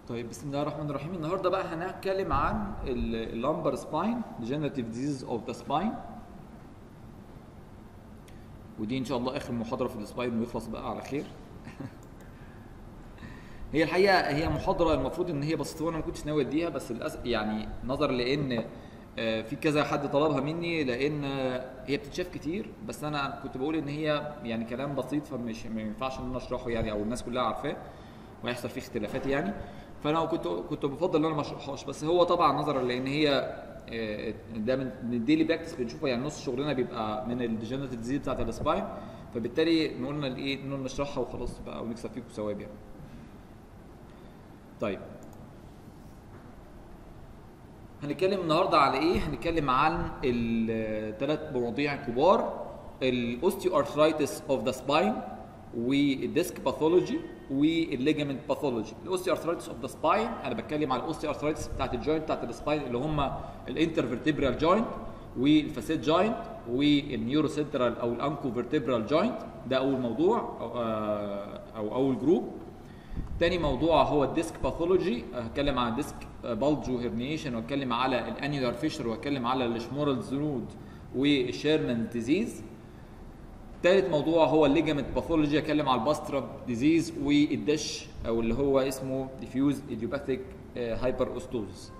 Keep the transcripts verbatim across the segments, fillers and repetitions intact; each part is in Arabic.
طيب بسم الله الرحمن الرحيم. النهارده بقى هنتكلم عن اللامبر سباين degenerative disease of the spine، ودي ان شاء الله اخر محاضره في السباين ويخلص بقى على خير. هي الحقيقه هي محاضره المفروض ان هي بسيطه وانا ما كنتش ناوي اديها، بس للاسف يعني نظرا لان في كذا حد طلبها مني، لان هي بتتشاف كتير، بس انا كنت بقول ان هي يعني كلام بسيط فمش ما ينفعش ان انا اشرحه يعني، او الناس كلها عارفاه وهيحصل فيه اختلافات يعني، فانا كنت كنت بفضل ان انا ما اشرحهاش. بس هو طبعا نظرا لان هي ده من الديلي براكتس بنشوفه، يعني نص شغلنا بيبقى من الديجنريتيف ديزيز بتاعت السباين، فبالتالي قلنا الايه انه نشرحها وخلاص بقى ونكسب فيكم ثواب يعني. طيب هنتكلم النهارده على ايه؟ هنتكلم عن الثلاث مواضيع كبار: الاوستيو ارثرايتس اوف ذا سباين، والديسك باثولوجي، والليجامنت باثولوجي. الاوستيو ارثرايتس اوف ذا سباين انا بتكلم على الاوستيو ارثرايتس بتاعت الجوينت بتاعت السباين اللي هم الانترفيرتبرال جوينت والفاسيت جوينت والنيورو سنترال او الانكو فيرتبرال جوينت. ده اول موضوع او, أو اول جروب. تاني موضوع هو الديسك باثولوجي، هتكلم عن ديسك بالجو هيرنيشن، واتكلم على الانيولار فيشر، واتكلم على الشمورلز رود والشيرمان ديزيز. ثالث موضوع هو الليجامنت باثولوجي، اتكلم على الباستراب ديزيز والدش او اللي هو اسمه ديفيوز ايديوباثيك هايبر اوستوزس.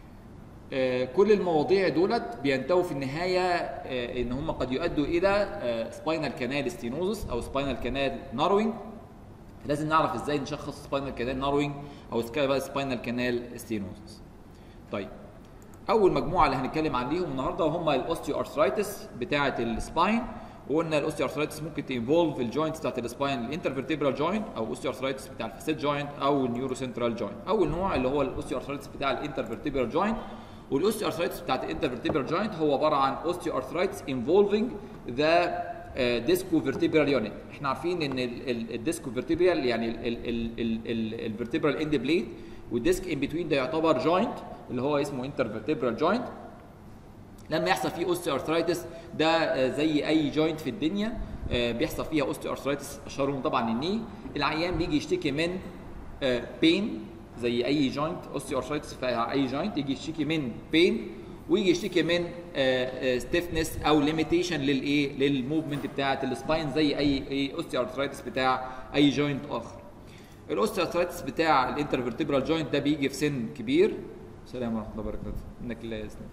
كل المواضيع دولت بينتهوا في النهايه ان هم قد يؤدوا الى سباينال كانال ستينوزس او سباينال كانال ناروينج. لازم نعرف ازاي نشخص سباينال كانال ناروينج او سباينال كانال ستينوزس. طيب اول مجموعه اللي هنتكلم عليهم النهارده هم الاوستيو ارثرايتس بتاعه السباين. وقلنا الاوستيو ارثرايتس ممكن تنفولف الجوينتس بتاعت السباين، الانترفيرتبرال جوينت او اوستيو ارثرايتس بتاع الفاسيت جوينت او النيورو سنترال جوينت. اول نوع اللي هو الاوستيو ارثرايتس بتاع الانترفيرتبرال جوينت. والاوستيو ارثرايتس بتاعت الانترفيرتبرال جوينت هو عباره عن اوستيو ارثرايتس انفولفينج ذا ديسكو فيرتبرال يونت. احنا عارفين ان الديسكو فيرتبرال يعني الفيرتبرال اند بليد والديسك ان بتوين ده يعتبر جوينت اللي هو اسمه انترفيرتبرال جوينت. لما يحصل فيه اوستيو ارثرايتس ده زي اي جوينت في الدنيا بيحصل فيها اوستيو ارثرايتس، اشهرهم طبعا الني. العيان بيجي يشتكي من بين زي اي جوينت، اوستيو ارثرايتس في اي جوينت يجي يشتكي من بين، ويجي يشتكي من ستيفنس او ليميتيشن للايه للموفمنت بتاعه السباين زي اي اي اوستيو ارثرايتس بتاع اي جوينت اخر. الاوستيو ارثرايتس بتاع الانترفيرتبرال جوينت ده بيجي في سن كبير. السلام ورحمه الله وبركاته. انك لا يسلم.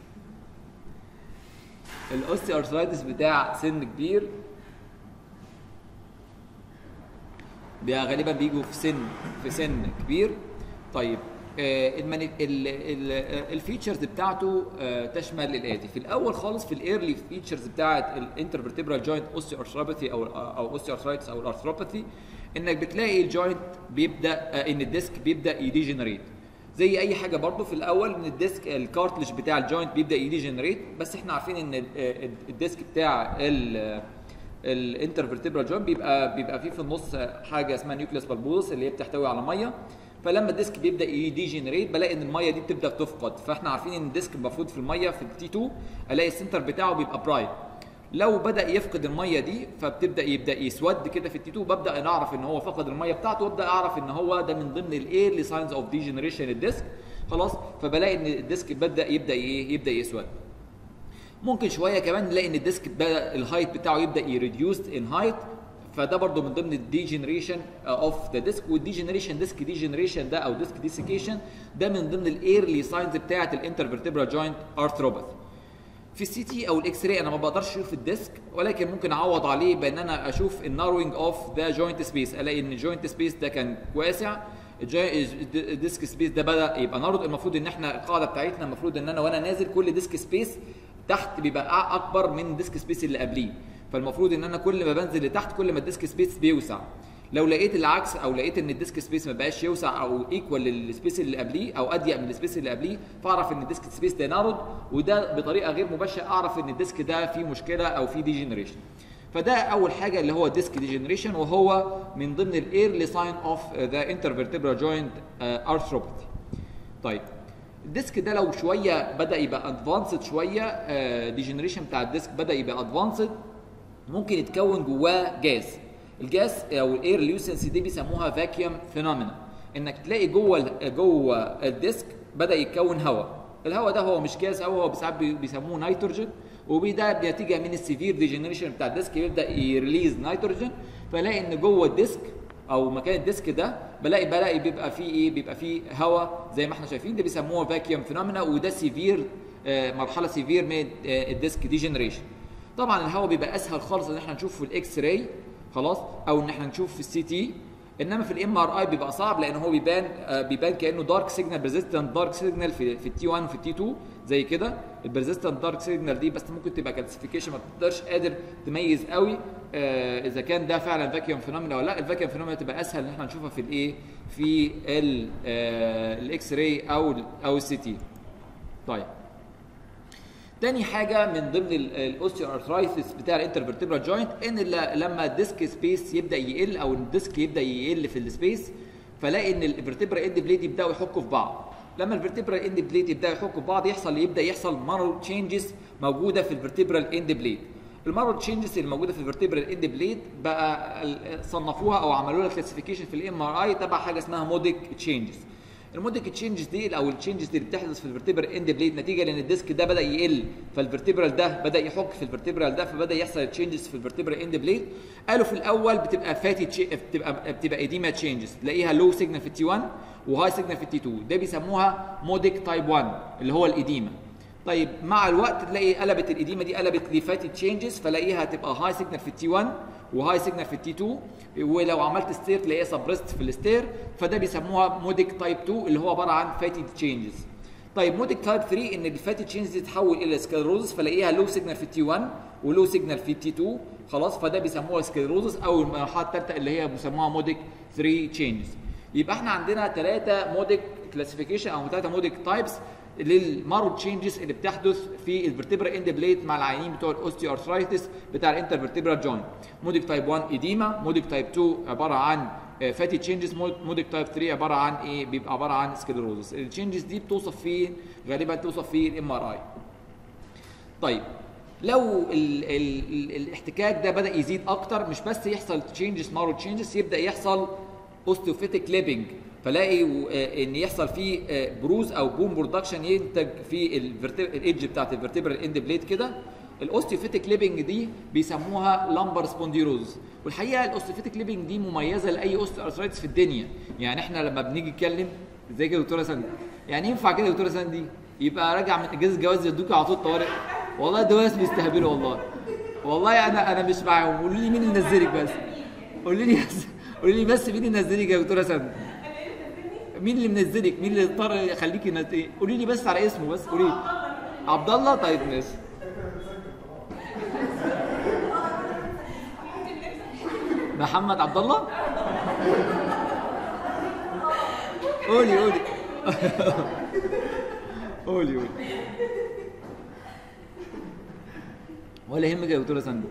الاوستيو ارثرايتس بتاع سن كبير غالبا بيجوا في سن في سن كبير. طيب الفيتشرز بتاعته تشمل الاتي. في الاول خالص في الايرلي فيتشرز بتاعه الانترفيرتبرال جوينت اوستيو ارثروباثي او او اوستيو ارثرايتس او الارثروباثي، انك بتلاقي الجوينت بيبدا ان الديسك بيبدا يديجنريت زي اي حاجه. برضو في الاول من الديسك الكارتلج بتاع الجوينت بيبدا يديجنريت، بس احنا عارفين ان الديسك بتاع الانترفيرتبرال جوينت بيبقى بيبقى فيه في النص حاجه اسمها نيوكليوس بالبوزس اللي هي بتحتوي على ميه. فلما الديسك بيبدا يديجنريت بلاقي ان الميه دي بتبدا تفقد. فاحنا عارفين ان الديسك المفروض في الميه في التي اتنين الاقي السنتر بتاعه بيبقى برايت. لو بدا يفقد الميه دي فبتبدا يبدا يسود كده في التي اتنين، ببدا نعرف ان هو فقد الميه بتاعته، وابدا اعرف ان هو ده من ضمن الايرلي ساينز اوف ديجنريشن الديسك. خلاص، فبلاقي ان الديسك بدا يبدا ايه يبدا يسود. ممكن شويه كمان نلاقي ان الديسك بدا الهايت بتاعه يبدا يريديوسد ان هايت، فده برضو من ضمن الديجنريشن اوف ذا ديسك. والديجنريشن ديسك ديجنريشن ده او ديسك ديسيكيشن ده من ضمن الايرلي ساينز بتاعه الانترفيرتبرال جوينت ارثروباثي. في السي تي او الاكس راي انا ما بقدرش اشوف الديسك، ولكن ممكن اعوض عليه بان انا اشوف الناروينج اوف ذا جوينت سبيس. الاقي ان الجوينت سبيس ده كان واسع، الديسك سبيس ده بدا يبقى نارود. المفروض ان احنا القاعده بتاعتنا المفروض ان انا وانا نازل كل ديسك سبيس تحت بيبقى اكبر من الديسك سبيس اللي قبليه، فالمفروض ان انا كل ما بنزل لتحت كل ما الديسك سبيس بيوسع. لو لقيت العكس او لقيت ان الديسك سبيس ما بقاش يوسع او ايكوال للسبيس اللي قبليه او اضيق من السبيس اللي قبليه، فاعرف ان الديسك سبيس ده نارود، وده بطريقه غير مباشره اعرف ان الديسك ده فيه مشكله او فيه ديجنريشن. فده اول حاجه اللي هو ديسك ديجنريشن، وهو من ضمن الايرلي ساين اوف ذا انترفيرتبرال جوينت ارثروباثي. طيب الديسك ده لو شويه بدا يبقى ادفانسد شويه، ديجنريشن بتاع الديسك بدا يبقى ادفانسد، ممكن يتكون جواه جاز. الجاز او الاير ليوسنسي دي بيسموها فاكيوم فينومينا. انك تلاقي جوه جوه الديسك بدا يتكون هواء. الهواء ده هو مش جاز هواء، هو ساعات بيسموه نيتروجين، وده نتيجه من السيفير ديجنريشن بتاع الديسك يبدا يريليز نيتروجين. فلاقي ان جوه الديسك او مكان الديسك ده بلاقي بلاقي بيبقى فيه ايه؟ بيبقى فيه هواء زي ما احنا شايفين، ده بيسموه فاكيوم فينومينا، وده سيفير آه مرحله سيفير من آه الديسك ديجنريشن. طبعا الهواء بيبقى اسهل خالص ان احنا نشوفه في الاكس راي خلاص، او ان احنا نشوف في السي تي، انما في الام ار اي بيبقى صعب لان هو بيبان آه بيبان كانه دارك سيجنال بريزيستنت دارك سيجنال في في التي واحد وفي التي اتنين زي كده. البريزيستنت دارك سيجنال دي بس ممكن تبقى كلاسيفيكيشن ما تقدرش قادر تميز قوي آه اذا كان ده فعلا فاكيوم فينومينا ولا لا. الفاكيوم فينومينا تبقى اسهل ان احنا نشوفها في الايه؟ في الاكس راي او او السي تي. طيب تاني حاجه من ضمن الاوستيو ارثرايتس بتاع الانترفيرتبرال جوينت ان لما الديسك سبيس يبدا يقل او الديسك يبدا يقل في السبيس، فلاقي ان الفيرتبرال اند بليد يبداوا يحكوا في بعض. لما الفيرتبرال اند بليد يبداوا يحكوا في بعض يحصل يبدا يحصل مارو تشينجز موجوده في الفيرتبرال اند بليد. المارو تشينجز اللي موجوده في الفيرتبرال اند بليد بقى صنفوها او عملوا لها كلاسيفيكيشن في الام ار اي تبع حاجه اسمها موديك تشينجز. الموديك تشينجز دي او التشينجز دي اللي بتحدث في الفيرتبرال اند بليد نتيجه لان الديسك ده بدا يقل، فالفيرتبرال ده بدا يحك في الفيرتبرال ده، فبدا يحصل تشينجز في الفيرتبرال اند بليد. قالوا في الاول بتبقى فاتي تشي... بتبقى بتبقى ايديما تشينجز، تلاقيها لو سيجنال في التي واحد وهاي سيجنال في التي اتنين، ده بيسموها موديك تايب واحد اللي هو الايديما. طيب مع الوقت تلاقي قلبت الايديما دي قلبت لفاتي تشينجز، فلاقيها تبقى هاي سيجنال في التي واحد وهاي سيجنال في التي اتنين، ولو عملت ستير تلاقيها سبريست في الستير، فده بيسموها موديك تايب اتنين اللي هو عباره عن فاتي تشينجز. طيب موديك تايب تلاتة ان الفاتي تشينجز دي تتحول الى سكلروزس، فلاقيها لو سيجنال في التي واحد ولو سيجنال في التي اتنين خلاص، فده بيسموها سكلروزس او المرحله الثالثه اللي هي بيسموها موديك تلاتة تشينجز. يبقى احنا عندنا ثلاثه موديك كلاسيفيكيشن او ثلاثه موديك تايبس للمارو تشينجز اللي بتحدث في الفيرتبرال اند بليد مع العيانين بتوع الاوستيو ارثرايتس بتاع الانترفيرتبرال جوينت. موديك تايب واحد ايديما، موديك تايب اتنين عباره عن فاتي تشينجز، موديك تايب تلاتة عباره عن ايه؟ بيبقى عباره عن سكلروزس. التشينجز دي بتوصف في غالبا توصف في الام ار اي. طيب لو ال ال ال الاحتكاك ده بدا يزيد اكتر، مش بس يحصل تشينجز مارو تشينجز، يبدا يحصل اوستيوفيتيك ليبنج، فلاقي ان يحصل فيه بروز او بوم برودكشن ينتج في الايدج بتاعت الفيرتبرال اند بليد كده. الاوستيوفيتيك ليبنج دي بيسموها لامبر سبونديروز، والحقيقه الاوستيوفيتيك ليبنج دي مميزه لاي اوستيو ارثرايتس في الدنيا. يعني احنا لما بنيجي نتكلم ازاي كده يا دكتوره ساندي، يعني ينفع كده يا دكتوره ساندي يبقى راجع من اجازه جواز يدوك على طول طوارئ؟ والله دول ناس بيستهبلوا والله. والله انا انا مش معاهم. قولوا لي مين اللي نزلك بس، قولوا لي بس قولوا لي بس مين اللي نزلك يا دكتوره ساندي؟ مين اللي منزلك؟ مين اللي اضطر يخليكي نت... ايه؟ قولي لي بس على اسمه بس، قولي لي. عبد الله. طيب ماشي. محمد عبد الله؟ قولي قولي قولي قولي ولا يهمك يا دكتوره سندي.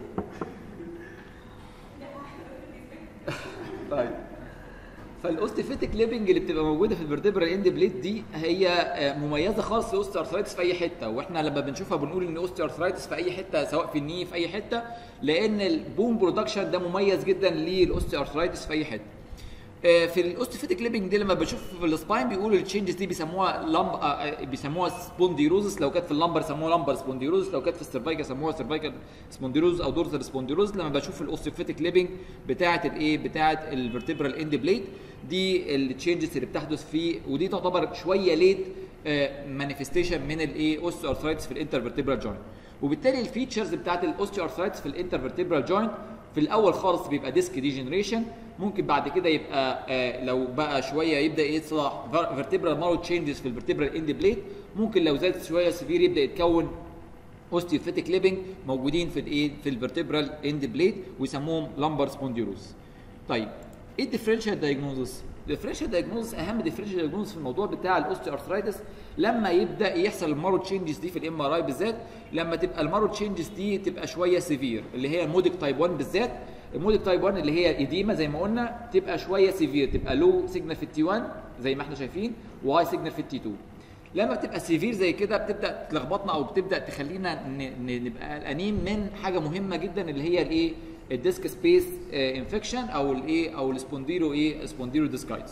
طيب فالاوستيفيتيك ليبنج اللي بتبقى موجوده في الفيرتبرال اند بليد دي هي مميزه خالص لاوستيو ارثرايتس في اي حته، واحنا لما بنشوفها بنقول ان اوستيو ارثرايتس في اي حته سواء في الني في اي حته، لان البوم برودكشن ده مميز جدا للاوستيو ارثرايتس في اي حته. في الاوستيفيتيك ليبنج دي لما بشوف في السباين بيقولوا التشينجز دي بيسموها لامب بيسموها سبونديروزس، لو كانت في اللامبر سموها لامبر سبونديروزس، لو كانت في السيرفايكال سموها سيرفايكال سبونديروزس او دورسال سبونديروزس. لما بشوف الاوستيفيتيك ليبنج بتاعه الايه بتاعه الفيرتبرال اند بليد دي التشينجز اللي بتحدث فيه، ودي تعتبر شويه ليت مانيفستيشن من الايه اوستيو ارثرايتس في الانترفيرتبرال جوينت. وبالتالي الفيتشرز بتاعه الاوستيو ارثرايتس في الانترفيرتبرال جوينت في الاول خالص بيبقى ديسك ديجنريشن، ممكن بعد كده يبقى آه لو بقى شويه يبدا يطلع فيرتبرال مارو تشينجز في الفيرتبرال اند بليد، ممكن لو زادت شويه سيفير يبدا يتكون اوستيوفيتيك ليبنج موجودين في الايه في الفيرتبرال اند بليد ويسموهم لامبر سبونديروز. طيب ايه الديفرنشال دايجنوزس؟ الديفرنشال دايجنوزس اهم ديفرنشال دايجنوزس في الموضوع بتاع الاوستيو ارثرايتس لما يبدا يحصل المارو تشينجز دي في الام ار اي بالذات، لما تبقى المارو تشينجز دي تبقى شويه سيفير اللي هي الموديك تايب واحد بالذات. الموديك تايب واحد اللي هي ايديما زي ما قلنا تبقى شويه سيفير، تبقى لو سيجنال في التي واحد زي ما احنا شايفين وهاي سيجنال في التي اتنين. لما بتبقى سيفير زي كده بتبدا تلخبطنا او بتبدا تخلينا نبقى قلقانين من حاجه مهمه جدا اللي هي الايه الديسك سبيس انفكشن او الايه او السبونديرو ايه سبونديرو ديسكايتس.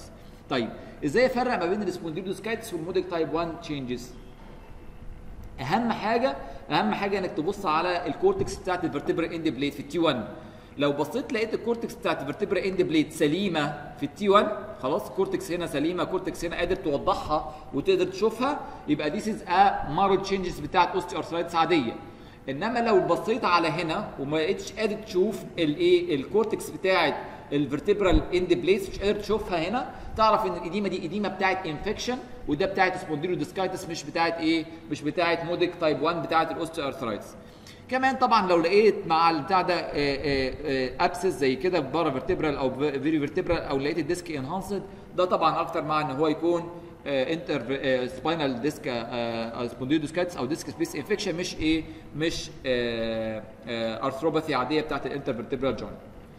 طيب ازاي افرق ما بين السبونديلوسكايتس والموديل تايب واحد تشينجز؟ اهم حاجه اهم حاجه انك تبص على الكورتكس بتاعت الفرتبرال اند بليد في التي واحد. لو بصيت لقيت الكورتكس بتاعت الفرتبرال اند بليد سليمه في التي واحد، خلاص الكورتكس هنا سليمه، الكورتكس هنا قادر توضحها وتقدر تشوفها، يبقى دي از ا مارو تشينجز بتاعت اوستي ارثرايتس عاديه. انما لو بصيت على هنا وما لقيتش قادر تشوف الايه الكورتكس بتاعت الفرتبرال اند بليدز، مش قادر تشوفها هنا، تعرف ان الاديمه دي اديمه بتاعت انفكشن، وده بتاعت سبونديلوديسكايتس مش بتاعت ايه؟ مش بتاعت موديك تايب واحد بتاعت الاوستي ارثرايتس. كمان طبعا لو لقيت مع البتاع ده ابسس زي كده بارا فيرتبرال او فيري فيرتبرال، او لقيت الديسك انهانسد، ده طبعا اكتر مع ان هو يكون انتر سباينال ديسك سبونديلوديسكايتس او ديسك سبيس انفكشن، مش ايه؟ مش ارثروباثي عاديه بتاعت الانتر فيرتبرال جوينت.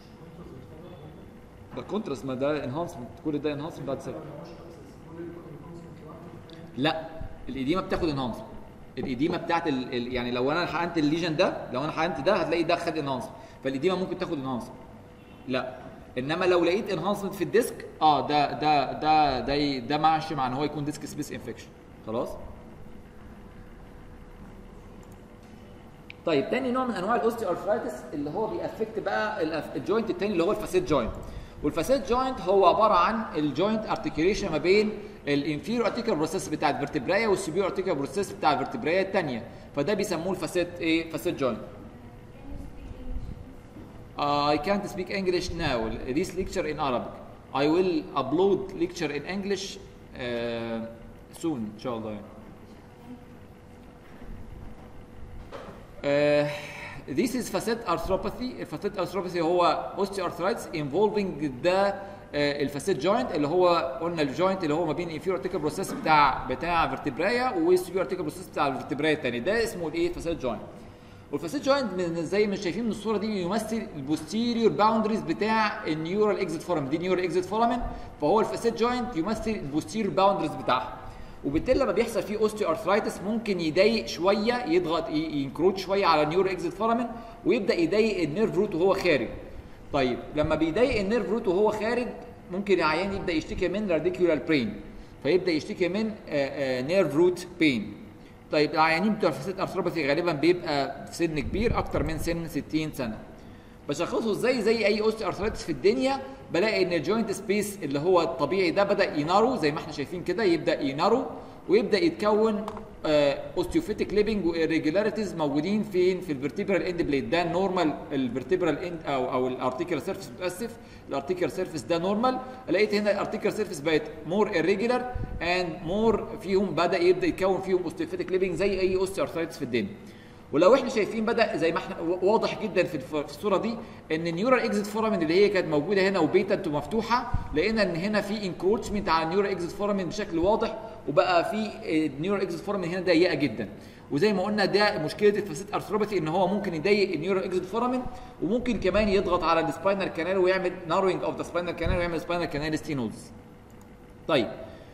ده كونتراست، ما ده انهانسمنت، كل ده انهانسمنت بعد سنه. لا الاديمه بتاخد انهانسمنت، الاديمه بتاعت ال ال يعني لو انا حقنت الليجن ده، لو انا حقنت ده هتلاقي ده خد انهانسمنت، فالاديمه ممكن تاخد انهانسمنت. لا انما لو لقيت انهانسمنت في الديسك اه ده ده ده ده ده ماشي مع ان هو يكون ديسك سبيس انفكشن. خلاص. طيب تاني نوع من انواع الاوستي ارثرايتس اللي هو بيأفكت بقى الجوينت التاني اللي هو الفاسيت جوينت. والفاسيت جوينت هو عباره عن الجوينت ارتكيوليشن ما بين الانفيريور ارتيكال بروسيس بتاع الفرتبرايه والسوبيريور ارتيكال بروسيس بتاع الفرتبرايه الثانيه، فده بيسموه الفاسيت ايه؟ فاسيت جوينت. I can't speak English now. This lecture in Arabic. I will upload lecture in English uh, soon إن شاء الله. Uh, this is facet arthropathy. facet arthropathy هو osteoarthritis involving the الفاسيت جوينت اللي هو قلنا الجوينت اللي هو ما بين الانفيريور ارتيكال بروسيس بتاع بتاع فيرتبرايا والسوبيريور ارتيكال بروسيس بتاع الفيرتبرايا الثاني، ده اسمه الايه؟ فاسيت جوينت. والفاسيت جوينت زي ما شايفين من الصوره دي يمثل البوستيريور باوندريز بتاع النيورال اكزيت فورامين، دي نيورال اكزيت فورامين، فهو الفاسيت جوينت يمثل البوستيريور باوندريز بتاعها. وبالتالي لما بيحصل فيه اوستيو ارثرايتس ممكن يضايق شويه، يضغط ينكروت شويه على النيورال اكزيت فورامين ويبدا يضايق النيرف روت وهو خارج. طيب لما بيضايق النيرف روت وهو خارج ممكن العيان يبدا يشتكي من راديكولار برين، فيبدا يشتكي من نيرف روت بين. طيب العيانين بتوع الفاسيت ارثروباثي غالبا بيبقى في سن كبير اكتر من سن ستين سنه. بشخصه ازاي؟ زي اي اوستي ارثرايتس في الدنيا، بلاقي ان الجوينت سبيس اللي هو الطبيعي ده بدا ينارو زي ما احنا شايفين كده، يبدا ينارو ويبدا يتكون اوستيوفيتيك ليبنج وإيريجولاريتيز موجودين فين؟ في الفرتبرال اند بليد. ده نورمال الفرتبرال اند او او الارتيكولار سيرفيس، متاسف الارتيكولار سيرفيس ده نورمال. لقيت هنا الارتيكولار سيرفيس بقت مور إيريجولار اند مور فيهم بدا يبدا يتكون فيهم اوستيوفيتيك ليبنج زي اي اوستي ارثرايتس في الدنيا. ولو احنا شايفين بدا زي ما احنا واضح جدا في الصوره دي ان النيورال اكزيت فورامين اللي هي كانت موجوده هنا وبيتنت ومفتوحه، لقينا ان هنا في انكروتشمنت على النيورال اكزيت فورامين بشكل واضح، وبقى في النيورال اكزيت فورامين هنا ضيقه جدا. وزي ما قلنا ده مشكله الفاسيت ارثروباثي، ان هو ممكن يضيق النيورال اكزيت فورامين، وممكن كمان يضغط على السباينال كانال ويعمل ناروينج اوف ذا سباينال كانال ويعمل سباينال كانال ستينوز. طيب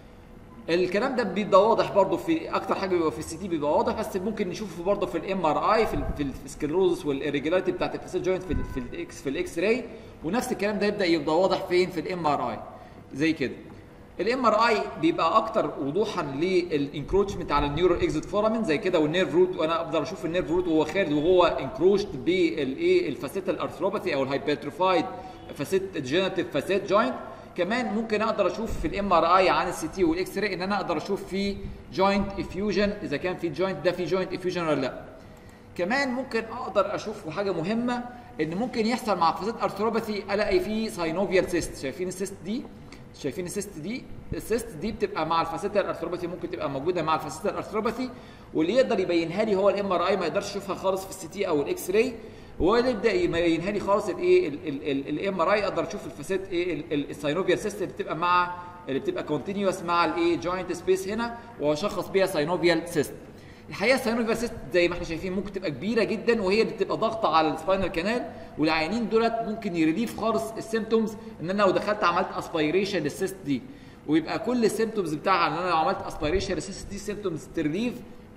الكلام ده بيبقى واضح برضه في اكتر حاجه بيبقى في السي تي بيبقى واضح، بس ممكن نشوفه برضه في الام ار اي في في السكلروزس والاريجولاريتي بتاعت الفاسيت جوينت في في الاكس في الاكس راي، ونفس الكلام ده يبدا يبقى واضح فين؟ في الام ار اي زي كده. الام ار اي بيبقى اكتر وضوحا للانكروتشمنت على النيورال اكزيت فورامين زي كده والنيرف روت، وانا اقدر اشوف النيرف روت وهو خارج وهو انكروشد بالايه؟ الفاسيتال ارثروباثي او الهايبرتروفايد فاسيت ديجنراتيف فاسيت جوينت. كمان ممكن اقدر اشوف في الام ار اي عن السي تي والاكس راي ان انا اقدر اشوف في جوينت افيوجن، اذا كان في جوينت ده في جوينت افيوجن ولا لا. كمان ممكن اقدر اشوف حاجه مهمه، ان ممكن يحصل مع فاسيت ارثروباثي الاقي فيه ساينوفيال سيست. شايفين السيست دي؟ شايفين السيست دي؟ السيست دي بتبقى مع الفاسيتال ارثروباثي، ممكن تبقى موجوده مع الفاسيتال ارثروباثي، واللي يقدر يبينها لي هو الام ار اي، ما يقدرش يشوفها خالص في السي تي او الاكس راي، واللي يبدا يبينها لي خالص الايه؟ الام ار اي اقدر اشوف الفاسيت ايه؟ الساينوفيال سيست اللي بتبقى مع اللي بتبقى كونتينيوس مع الايه؟ جوينت سبيس هنا، واشخص بيها ساينوفيال سيست. الحقيقه الساينوفيال سيست زي ما احنا شايفين ممكن تبقى كبيره جدا، وهي اللي بتبقى ضاغطه على السباينال كانال، والعيانين دولت ممكن يريليف خالص السيمتومز ان انا لو دخلت عملت اسبيريشن للسيست دي، ويبقى كل السيمتومز بتاعها ان انا لو عملت اسبيريشن للسيست دي سيمتومز تريليف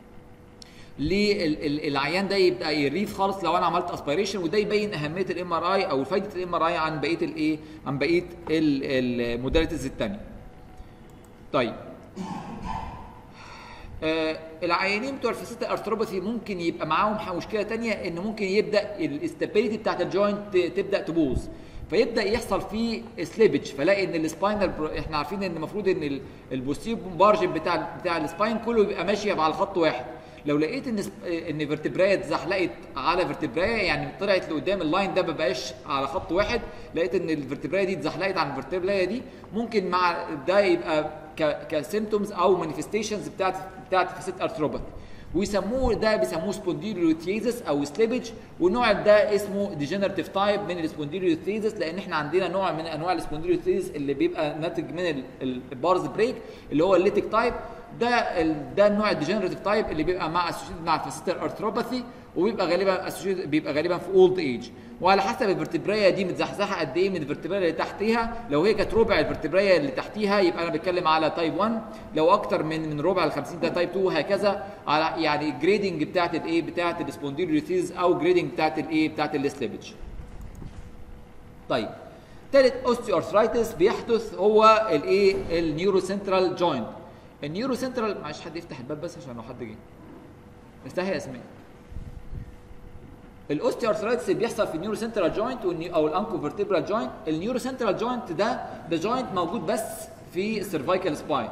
للعيان ده، يبقى يريف خالص لو انا عملت اسبيريشن. وده يبين اهميه الام ار اي او فائده الام ار اي عن بقيه الايه؟ عن بقيه الموداليتيز الثانيه. طيب آه العيانين بتوع الفاسيتال ارثروباثي ممكن يبقى معاهم مشكله ثانيه، ان ممكن يبدا الاستابيليتي بتاعت الجوينت تبدا تبوظ، فيبدا يحصل فيه سليبج، فلاقي ان السباينال احنا عارفين ان المفروض ان البوستير مارجن بتاع بتاع السباين كله بيبقى ماشي على خط واحد. لو لقيت ان ان فيرتبرايه اتزحلقت على فيرتبرايه، يعني طلعت لقدام اللاين ده ما بقاش على خط واحد، لقيت ان الفيرتبرايه دي اتزحلقت عن الفيرتبرايه دي، ممكن مع ده يبقى كسيمتومز او مانيفستيشنز بتاعت بتاعت فاسيت ارثروباثي، ويسموه ده بيسموه سبونديلوثيزس او سليبج. والنوع ده اسمه ديجنراتيف تايب من السبونديلوثيزس، لان احنا عندنا نوع من انواع السبونديلوثيزس اللي بيبقى ناتج من البارز بريك اللي هو الليتيك تايب. ده ده النوع الديجنراتيف تايب اللي بيبقى مع اسوشيتد مع الفاسيتال ارثروباثي، وبيبقى غالبا بيبقى غالبا في اولد ايج، وعلى حسب الفرتبرايه دي متزحزحه قد ايه من الفرتبرايه اللي تحتيها. لو هي كانت ربع الفرتبرايه اللي تحتيها يبقى انا بتكلم على تايب واحد، لو اكتر من من ربع ال خمسين ده تايب اتنين، وهكذا على يعني الجريدنج بتاعت الايه بتاعت السبونديلوثيز او جريدنج بتاعت الايه بتاعت السليبج. طيب ثالث اوستيو ارثرايتس بيحدث هو الايه النيورو سنترال جوينت. النيورو سنترال، معلش حد يفتح الباب بس عشان لو حد جه. افتحي يا اسماء. الاوستيو ارثرايتس اللي بيحصل في النيورو سنترال جوينت او الانكو فيرتبرال جوينت. النيورو سنترال جوينت ده ده جوينت موجود بس في السيرفايكال سباين،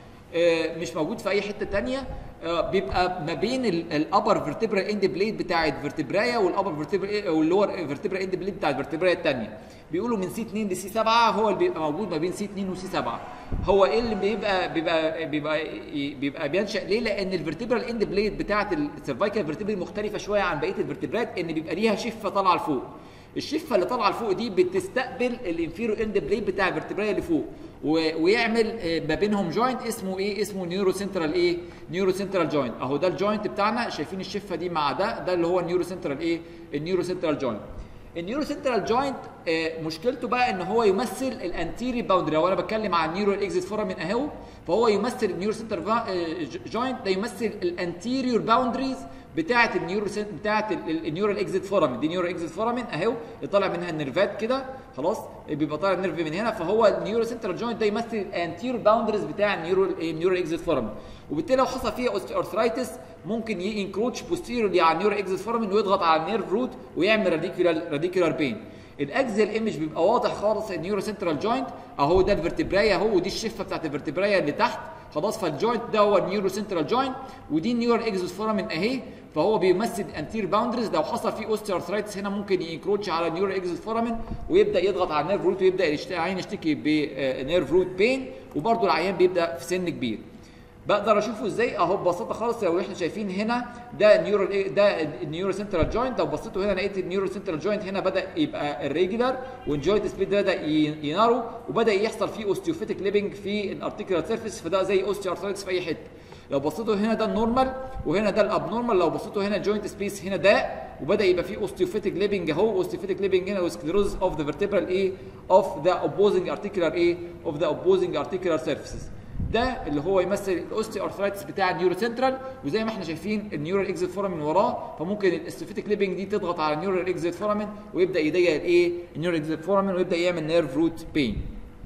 آه مش موجود في اي حته ثانيه. آه بيبقى ما بين الابر فيرتبرال اند بليد بتاعت فيرتبرايا والابر فيرتبرال واللور فيرتبرال اند بليد بتاعت الفيرتبرايا الثانيه. بيقولوا من سي اتنين لسي سبعة هو اللي بيبقى موجود ما بين سي اتنين وسي سبعة. هو ايه اللي بيبقى بيبقى بيبقى بيبقى بينشأ ليه؟ لان الفيرتبرال اند بليد بتاعت السيرفايكال فيرتبرال مختلفه شويه عن بقيه الفيرتبرات، ان بيبقى ليها شفه طالعه لفوق. الشفه اللي طالعه لفوق دي بتستقبل الانفيرو اند بليد بتاع الفيرتبرايا اللي فوق، ويعمل ما بينهم جوينت اسمه ايه؟ اسمه نيورو سنترال ايه؟ نيورو سنترال جوينت. اهو ده الجوينت بتاعنا، شايفين الشفه دي مع ده، ده اللي هو النيورو سنترال ايه؟ النيورو سنترال جوينت. النيورو سنترال جوينت آه مشكلته بقى ان هو يمثل الانتيري باوندري. لو انا بتكلم عن النيورو اكزيت فورامين اهو، فهو يمثل النيورو سنترال جوينت ده يمثل الانتيريور باوندريز بتاعه النيورو بتاعه النيورال اكزيت فورامين. دي نيورو اكزيت فورامين اهو، طالع منها النيرفات كده خلاص، بيبقى طالع النيرف من هنا، فهو النيورو سنترال جوينت ده يمثل الانتيريور باوندريز بتاع النيورو النيورال اكزيت فورامين. وبالتالي لو حصل فيها ارثرايتس ممكن ينكروتش بوستيريورلي على النيورو اكزيت فورامين ويضغط على النيرف روت ويعمل راديكولار راديكولار بين. الاكزيال ايمج بيبقى واضح خالص النيورو سنترال جوينت اهو، ده الفرتبرايا اهو، ودي الشفه بتاعت الفرتبرايا اللي تحت خلاص. فالجوينت ده هو النيورو سنترال جوينت، ودي النيورال اكزيت فورامين اهي، فهو بيمثل انتير باوندريز. لو حصل فيه اوستيو ارثرايتس هنا ممكن ينكروتش على النيورال اكزيت فورامين ويبدا يضغط على النيرف روت، ويبدا العيان يشتكي بنيرف روت بين، وبرده العيان بيبدا في سن كبير. بقدر اشوفه ازاي؟ اهو ببساطه خالص لو احنا شايفين هنا ده النيورال ده النيورو سنترال جوينت. لو بصيتوا هنا لقيت النيورو سنترال جوينت هنا بدا يبقى الريجولار، والجوينت سبليت بدا ينارو، وبدا يحصل فيه اوستيوفيتيك ليبنج في الارتيكولار سيرفيس، فده زي اوستيو ارثرايتس في اي حته. لو بصيتوا هنا ده النورمال وهنا ده الابنورمال. لو بصيتوا هنا جوينت سبيس هنا ده، وبدا يبقى فيه اوستيوفيتيك ليبنج اهو، اوستيوفيتيك ليبنج هنا وسكليروز اوف ذا فيرتبرال ايه اوف ذا اوبوزنج ارتيكولار ايه اوف ذا اوبوزنج ارتيكولار سيرفيسز. ده اللي هو يمثل الاوستيو ارثرايتس بتاع النيورو سنترال. وزي ما احنا شايفين النيورال اكزيت فورامين وراه، فممكن الاستيفيتيك ليبنج دي تضغط على النيورال اكزيت فورامين ويبدا يضيق الايه النيورال اكزيت فورامين ويبدا يعمل نيرف روت بين.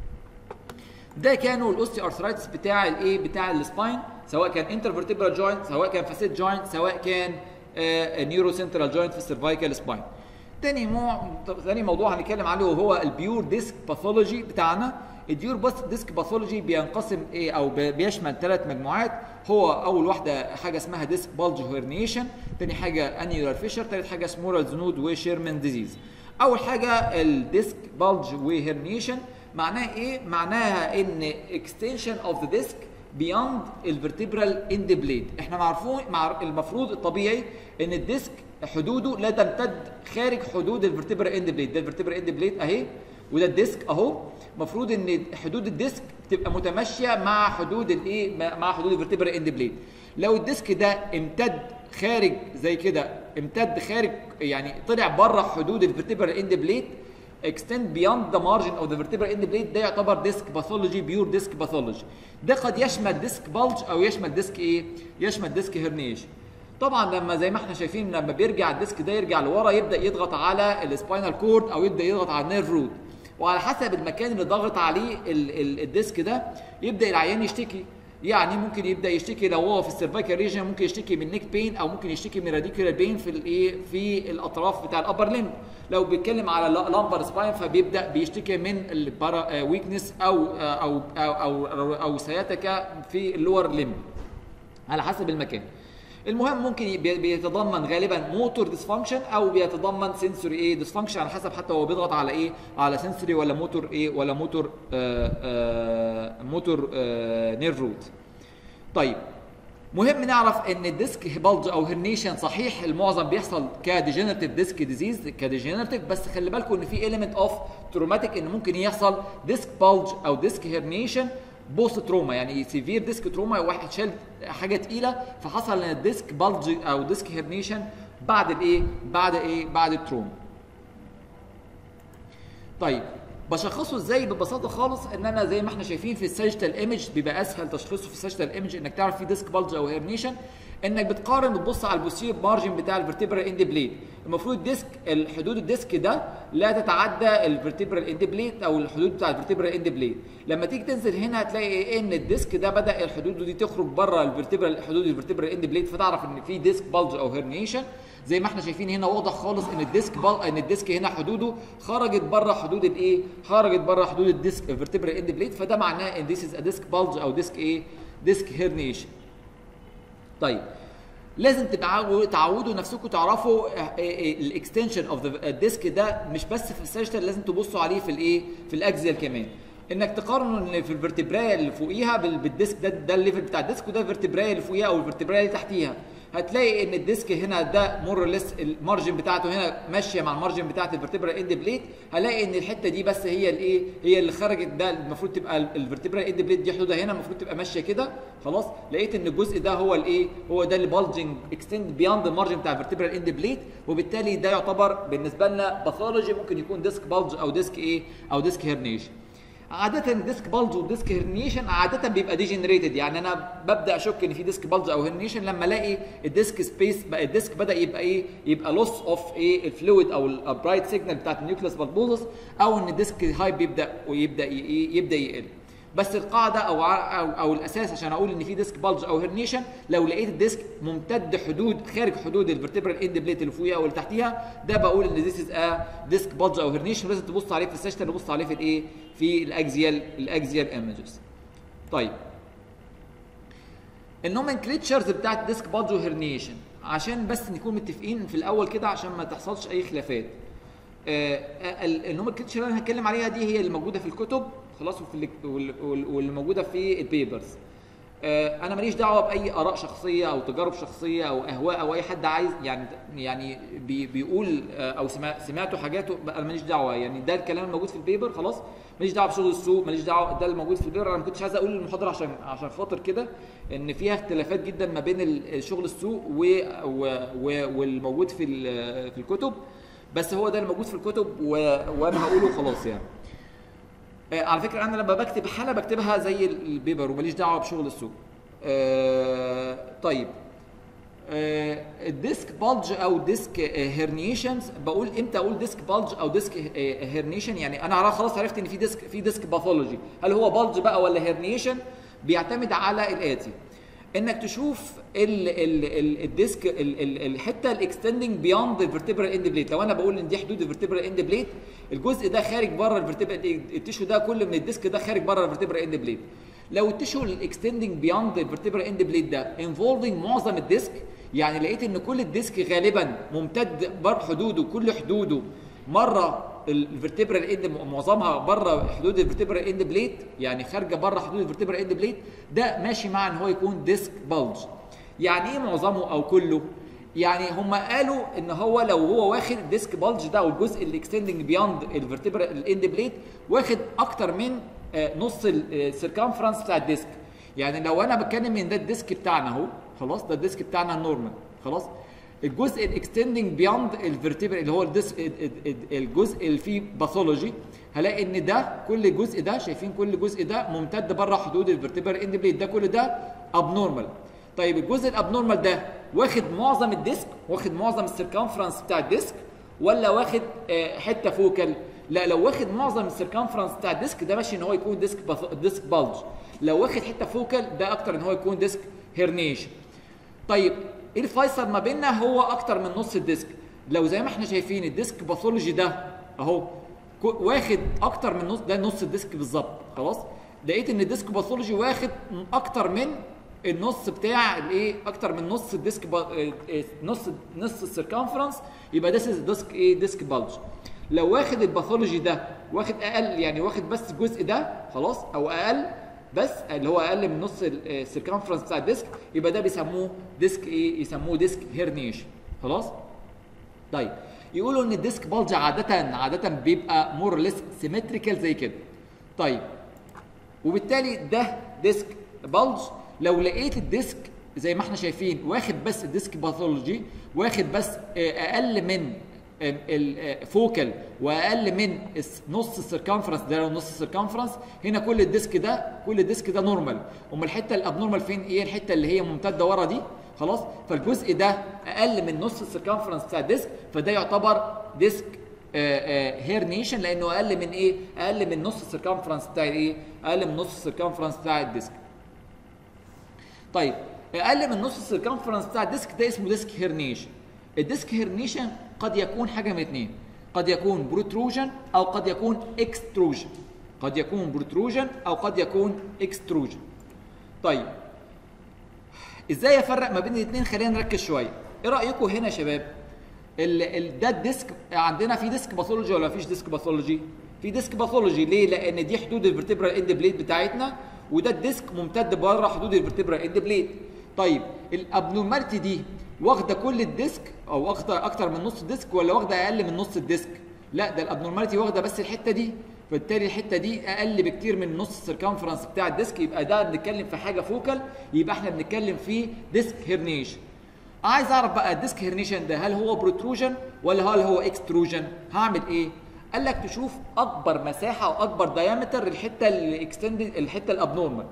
ده كانوا الاوستيو ارثرايتس بتاع الايه بتاع السباين، سواء كان انترفيرتبرال جوينت، سواء كان فاسيت جوينت، سواء كان آه نيورو سنترال جوينت في السيرفايكال سباين. تاني مو... تاني موضوع هنتكلم عليه وهو البيور ديسك باثولوجي بتاعنا. الديور بس ديسك باثولوجي بينقسم ايه او بيشمل ثلاث مجموعات. هو اول واحده حاجه اسمها ديسك بالج هيرنيشن، ثاني حاجه انيولار فيشر، ثالث حاجه سمورال زنود وشيرمان ديزيز. اول حاجه الديسك بالج وهيرنيشن معناها ايه؟ معناها ان اكستنشن اوف ذا ديسك بياند الفرتبرال اند بليد. احنا معرفون مع المفروض الطبيعي ان الديسك حدوده لا تمتد خارج حدود الفرتبرال اند بليد. ده الفرتبرال اند بليد اهي، وده الديسك اهو. المفروض ان حدود الديسك تبقى متماشيه مع حدود الايه مع حدود الفرتبرال اند بليد. لو الديسك ده امتد خارج زي كده، امتد خارج يعني طلع بره حدود الفرتبرال اند بليد، extend beyond the margin of the vertebral end blade، ده يعتبر ديسك باثولوجي، بيور ديسك باثولوجي. ده قد يشمل ديسك بالج او يشمل ديسك ايه؟ يشمل ديسك هيرنيشن. طبعا لما زي ما احنا شايفين لما بيرجع الديسك ده يرجع لورا، يبدا يضغط على السباينال كورد او يبدا يضغط على النيرف روت، وعلى حسب المكان اللي ضاغط عليه ال ال الديسك ده يبدا العيان يشتكي. يعني ممكن يبدا يشتكي لو هو في السيرفايكال ريجن، ممكن يشتكي من نيك بين، او ممكن يشتكي من راديكولار بين في الايه في الاطراف بتاع الابر ليمب. لو بيتكلم على لامبر سباين فبيبدا بيشتكي من البارا ويكنس او او او او, أو, أو سياتيكا في اللور ليمب على حسب المكان. المهم ممكن بيتضمن غالبا موتور ديسفانكشن او بيتضمن سنسوري ايه ديسفانكشن على حسب حتى هو بيضغط على ايه، على سنسوري ولا موتور ايه ولا موتور آآ آآ موتور آآ نيرف روت. طيب مهم نعرف ان الديسك بلج او هرنيشن صحيح المعظم بيحصل كديجنراتيف ديسك ديزيز كديجنراتيف، بس خلي بالكم ان في element اوف تروماتيك، ان ممكن يحصل ديسك بلج او ديسك هرنيشن بوست تروما، يعني سيفير ديسك تروما، واحد شال حاجه تقيله فحصل ان الديسك بلج او ديسك هرنيشن بعد الايه بعد ايه بعد التروما. طيب بشخصه ازاي؟ ببساطه خالص ان انا زي ما احنا شايفين في الساجيتال ايمج، بيبقى اسهل تشخيصه في الساجيتال ايمج انك تعرف في ديسك بلج او هرنيشن، انك بتقارن بتبص على البوستيريور مارجن بتاع الفرتبرال اند بليد. المفروض الديسك الحدود الديسك ده لا تتعدى الفرتبرال اند بليد او الحدود بتاع الفرتبرال اند بليد. لما تيجي تنزل هنا هتلاقي ان الديسك ده بدا الحدود دي تخرج بره الفرتبرال حدود الفرتبرال اند بليد، فتعرف ان في ديسك بلج او هرنيشن. زي ما احنا شايفين هنا واضح خالص ان الديسك بل... ان الديسك هنا حدوده خرجت بره حدود الايه؟ خرجت بره حدود الديسك الفرتبرال اند بليد، فده معناه ان ذيس از ا ديسك بلج او ديسك ايه؟ ديسك هرنيشن. طيب لازم تبقوا تعودوا نفسكم تعرفوا الاكستنشن اوف ذا ديسك ده مش بس في الساجيتال، لازم تبصوا عليه في الايه؟ في الاكزيال كمان. انك تقارنوا ان في الفرتبرايه اللي فوقيها بالديسك ده، ده الليفل بتاع الديسك، وده الفرتبرايه اللي فوقيها او الفرتبرايه اللي تحتيها. هتلاقي ان الديسك هنا ده مور ليس المارجن بتاعته هنا ماشيه مع المارجن بتاعت الفرتبرال اند بليد. هلاقي ان الحته دي بس هي الايه؟ هي اللي خرجت، ده المفروض تبقى الفرتبرال اند بليد دي حدودها هنا المفروض تبقى ماشيه كده خلاص. لقيت ان الجزء ده هو الايه؟ هو ده اللي بالجنج اكستند بياند المارجن بتاع الفرتبرال اند بليد، وبالتالي ده يعتبر بالنسبه لنا باثولوجي، ممكن يكون ديسك بالج او ديسك ايه؟ او ديسك هرنيشن. عادة الديسك بلج والديسك هرنيشن عادة بيبقى ديجنريتد، يعني انا ببدا اشك ان في ديسك بلج او هرنيشن لما الاقي الديسك سبيس بقى الديسك بدا يبقى ايه؟ يبقى لوس اوف ايه؟ الفلويد او البرايت سيجنال بتاعت النيوكليوس بالبوزس، او ان الديسك هاي بيبدا ويبدا ايه؟ يبدا يقل. بس القاعده او او, أو الاساس عشان اقول ان في ديسك بلج او هرنيشن، لو لقيت الديسك ممتد حدود خارج حدود الفرتبرال اند بليت اللي فوقيها او اللي تحتيها، ده بقول ان ذيس از ا ديسك بلج او هرنيشن. لازم تبص عليه في السيشن، تبص عليه في الايه؟ في الاكزيال الاكزيال ايمجز. طيب النومنكليتشرز بتاعت ديسك بلج وهرنيشن عشان بس نكون متفقين في الاول كده عشان ما تحصلش اي خلافات. آه النومنكليتشر اللي انا هتكلم عليها دي هي اللي موجوده في الكتب خلاص، وفي واللي موجوده في البيبرز. آه انا ماليش دعوه باي اراء شخصيه او تجارب شخصيه او اهواء او اي حد عايز يعني يعني بي بيقول آه او سمع سمعتوا حاجاته، انا ماليش دعوه، يعني ده الكلام الموجود في البيبر خلاص، ماليش دعوه بشغل السوق، ماليش دعوه، ده الموجود في البيبر. انا ما كنتش عايز اقول المحاضره عشان عشان خاطر كده ان فيها اختلافات جدا ما بين شغل السوق والموجود في في الكتب، بس هو ده الموجود في الكتب وانا هقوله خلاص يعني. آه على فكره انا لما بكتب حاله بكتبها زي البيبر وماليش دعوه بشغل السوق. آه طيب آه الديسك بالج او ديسك هيرنيشنز، بقول امتى اقول ديسك بالج او ديسك هيرنيشن؟ يعني انا خلاص عرفت ان في ديسك في ديسك باثولوجي، هل هو بالج بقى ولا هيرنيشن؟ بيعتمد على الاتي: انك تشوف ال ال ال الديسك ال ال الحته الاكستندنج بياند الفرتبرال اند بليت. لو انا بقول ان دي حدود الفرتبرال اند بليت، الجزء ده خارج بره الفرتبرال، التيشو ده كله من الديسك ده خارج بره الفرتبرال اند بليت. لو التيشو الاكستندنج بياند الفرتبرال اند بليت ده انفولفنج معظم الديسك، يعني لقيت ان كل الديسك غالبا ممتد بره حدوده، كل حدوده مره الفرتبرال اند معظمها بره حدود الفرتبرال اند بليت، يعني خارجه بره حدود الفرتبرال اند بليت، ده ماشي مع ان هو يكون ديسك بالج. يعني ايه معظمه او كله؟ يعني هم قالوا ان هو لو هو واخد الديسك بالج ده او الجزء الاكستندنج بياند الفرتبرال اند بليت واخد اكتر من نص السيركمفرنس بتاع الديسك. يعني لو انا بتكلم من ده الديسك بتاعنا اهو خلاص، ده الديسك بتاعنا النورمال خلاص، الجزء الاكستندنج بياند الفرتبرال اللي هو الديسك الجزء اللي فيه باثولوجي، هلاقي ان ده كل جزء ده شايفين كل جزء ده ممتد بره حدود الفرتبرال اند بليت، ده كل ده ابنورمال. طيب الجزء الابنورمال ده واخد معظم الديسك، واخد معظم السيركمفرنس بتاع الديسك، ولا واخد حته فوكال؟ لا، لو واخد معظم السيركمفرنس بتاع الديسك ده ماشي ان هو يكون ديسك ديسك بالج. لو واخد حته فوكال ده اكتر ان هو يكون ديسك هيرنيشن. طيب ايه الفيصل ما بيننا؟ هو اكتر من نص الديسك. لو زي ما احنا شايفين الديسك باثولوجي ده اهو واخد اكتر من نص، ده نص الديسك بالظبط. خلاص لقيت ان الديسك باثولوجي واخد اكتر من النص بتاع الايه، اكتر من نص الديسك با... نص نص السيركمفرنس، يبقى ده ديسك ايه، ديسك بالج. لو واخد الباثولوجي ده واخد اقل، يعني واخد بس الجزء ده خلاص او اقل بس، اللي هو اقل من نص السيركمفرنس بتاع الديسك، يبقى ده بيسموه ديسك ايه، يسموه ديسك هيرنيشن. خلاص طيب يقولوا ان الديسك بالج عاده عاده بيبقى مور ليس سيمتريكال زي كده. طيب وبالتالي ده ديسك بالج. لو لقيت الديسك زي ما احنا شايفين واخد بس الديسك باثولوجي واخد بس اقل من الفوكال واقل من نص السيركمفرنس، ده لو نص السيركمفرنس، هنا كل الديسك ده كل الديسك ده نورمال. امال الحته الابنورمال فين؟ ايه الحته اللي هي ممتده ورا دي. خلاص فالجزء ده اقل من نص السيركمفرنس بتاع الديسك، فده يعتبر ديسك هيرنيشن لانه اقل من ايه؟ اقل من نص السيركمفرنس بتاع ايه؟ اقل من نص السيركمفرنس بتاع الديسك. طيب اقل من نص السيركمفرنس بتاع الديسك ده اسمه ديسك هيرنيشن. الديسك هيرنيشن قد يكون حاجه من اثنين، قد يكون بروتروجن او قد يكون اكستروجن. قد يكون بروتروجن او قد يكون اكستروجن. طيب ازاي افرق ما بين الاثنين؟ خلينا نركز شويه. ايه رايكم هنا يا شباب؟ ال ال ده الديسك عندنا في ديسك باثولوجي ولا مفيش ديسك باثولوجي؟ في ديسك باثولوجي. ليه؟ لان دي حدود الفرتبرال اند بليد بتاعتنا، وده الديسك ممتد بره حدود الفرتبرال اند بليد. طيب الابنورماليتي دي واخده كل الديسك او واخده اكتر من نص الديسك ولا واخده اقل من نص الديسك؟ لا، ده الابنورماليتي واخده بس الحته دي، فبالتالي الحته دي اقل بكتير من نص السيركمفرنس بتاع الديسك، يبقى ده بنتكلم في حاجه فوكال، يبقى احنا بنتكلم في ديسك هيرنيشن. عايز اعرف بقى الديسك هيرنيشن ده هل هو بروتروجن ولا هل هو اكستروجن؟ هعمل ايه؟ قال لك تشوف اكبر مساحه او اكبر دايمتر الحته الاكستندد، الحته الابنورمال.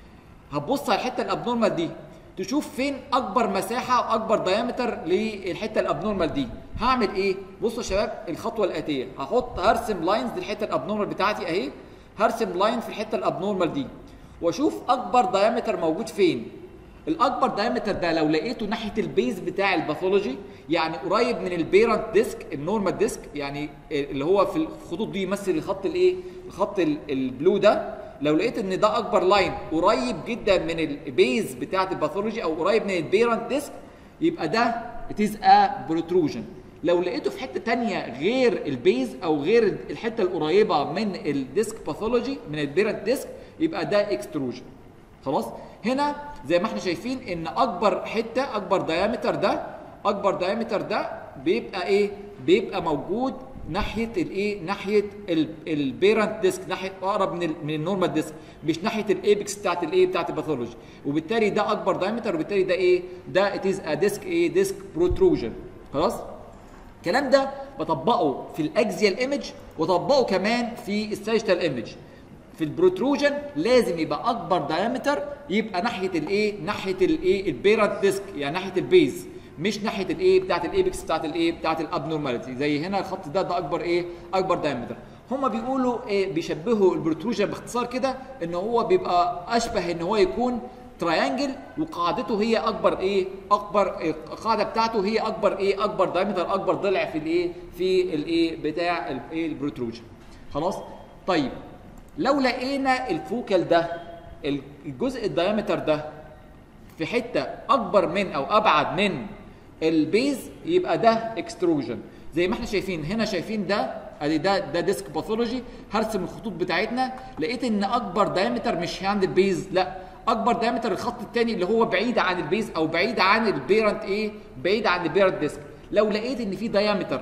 هتبص على الحته الابنورمال دي تشوف فين اكبر مساحه واكبر دايمتر للحته الابنورمال دي. هعمل ايه؟ بصوا يا شباب الخطوه الاتيه، هحط هرسم لاينز للحته الابنورمال بتاعتي اهي، هرسم لاين في الحته الابنورمال دي واشوف اكبر دايمتر موجود فين. الاكبر دايمتر ده لو لقيته ناحيه البيز بتاع الباثولوجي، يعني قريب من البيرنت ديسك النورمال ديسك، يعني اللي هو في الخطوط دي يمثل الخط الايه؟ الخط البلو ده. لو لقيت ان ده اكبر لاين قريب جدا من البيز بتاعه الباثولوجي او قريب من البيرنت ديسك، يبقى ده اتيز ا بروتروجن. لو لقيته في حته ثانيه غير البيز او غير الحته القريبه من الديسك باثولوجي من البيرنت ديسك، يبقى ده اكستروجن. خلاص هنا زي ما احنا شايفين ان اكبر حته اكبر دايمتر ده اكبر دايمتر ده بيبقى ايه؟ بيبقى موجود ناحيه الايه؟ ناحيه البيرنت ديسك، ناحيه اقرب من من النورمال ديسك، مش ناحيه الايبكس بتاعت الايه؟ بتاعت الباثولوجي، وبالتالي ده اكبر دايمتر، وبالتالي ده ايه؟ ده اتيز ا ديسك ايه؟ ديسك بروتروجن. خلاص الكلام ده بطبقه في الاكزيال ايمج وطبقه كمان في الساجيتال ايمج. في البروتروجن لازم يبقى اكبر دايمتر يبقى ناحيه الايه؟ ناحيه الايه؟ البيرنت ديسك، يعني ناحيه البيز، مش ناحيه الايه؟ بتاعت الايبكس بتاعت الايه؟ بتاعت الابنورماليتي. زي هنا الخط ده ده اكبر ايه؟ اكبر دايمتر. هم بيقولوا إيه؟ بيشبهوا البروتروجن باختصار كده ان هو بيبقى اشبه ان هو يكون تراينجل وقاعدته هي اكبر ايه؟ اكبر إيه؟ القاعده بتاعته هي اكبر ايه؟ اكبر دايمتر، اكبر ضلع في الايه؟ في الايه؟ بتاع الايه؟ البروتروجن. خلاص؟ طيب لو لقينا الفوكال ده الجزء الدايمتر ده في حته اكبر من او ابعد من البيز، يبقى ده اكستروجن. زي ما احنا شايفين هنا، شايفين ده ادي ده ده ديسك باثولوجي. هرسم الخطوط بتاعتنا، لقيت ان اكبر دايمتر مش عند البيز، لا اكبر دايمتر الخط الثاني اللي هو بعيد عن البيز او بعيد عن البيرنت ايه؟ بعيد عن البيرنت ديسك. لو لقيت ان في دايمتر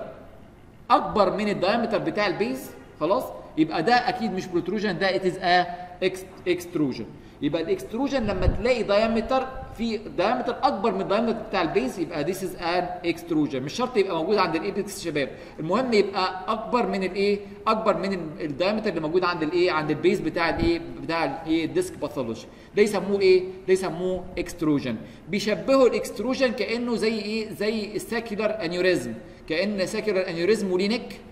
اكبر من الدايمتر بتاع البيز، خلاص يبقى ده اكيد مش بروتروجن، ده اتيز ا اكستروجن. يبقى الاكستروجن لما تلاقي دايمتر في دايمتر اكبر من الدايمتر بتاع البيز، يبقى ذيس از ان اكستروجن. مش شرط يبقى موجود عند الايبكس يا شباب، المهم يبقى اكبر من الايه؟ اكبر من الدايمتر اللي موجود عند الايه؟ عند البيز بتاع الايه؟ بتاع الايه؟ الديسك باثولوجي. ده يسموه ايه؟ ده يسموه اكستروجن. بيشبهوا الاكستروجن كانه زي ايه؟ زي الساكيولار انيوريزم، كان ساكيولار انيوريزم وليه نك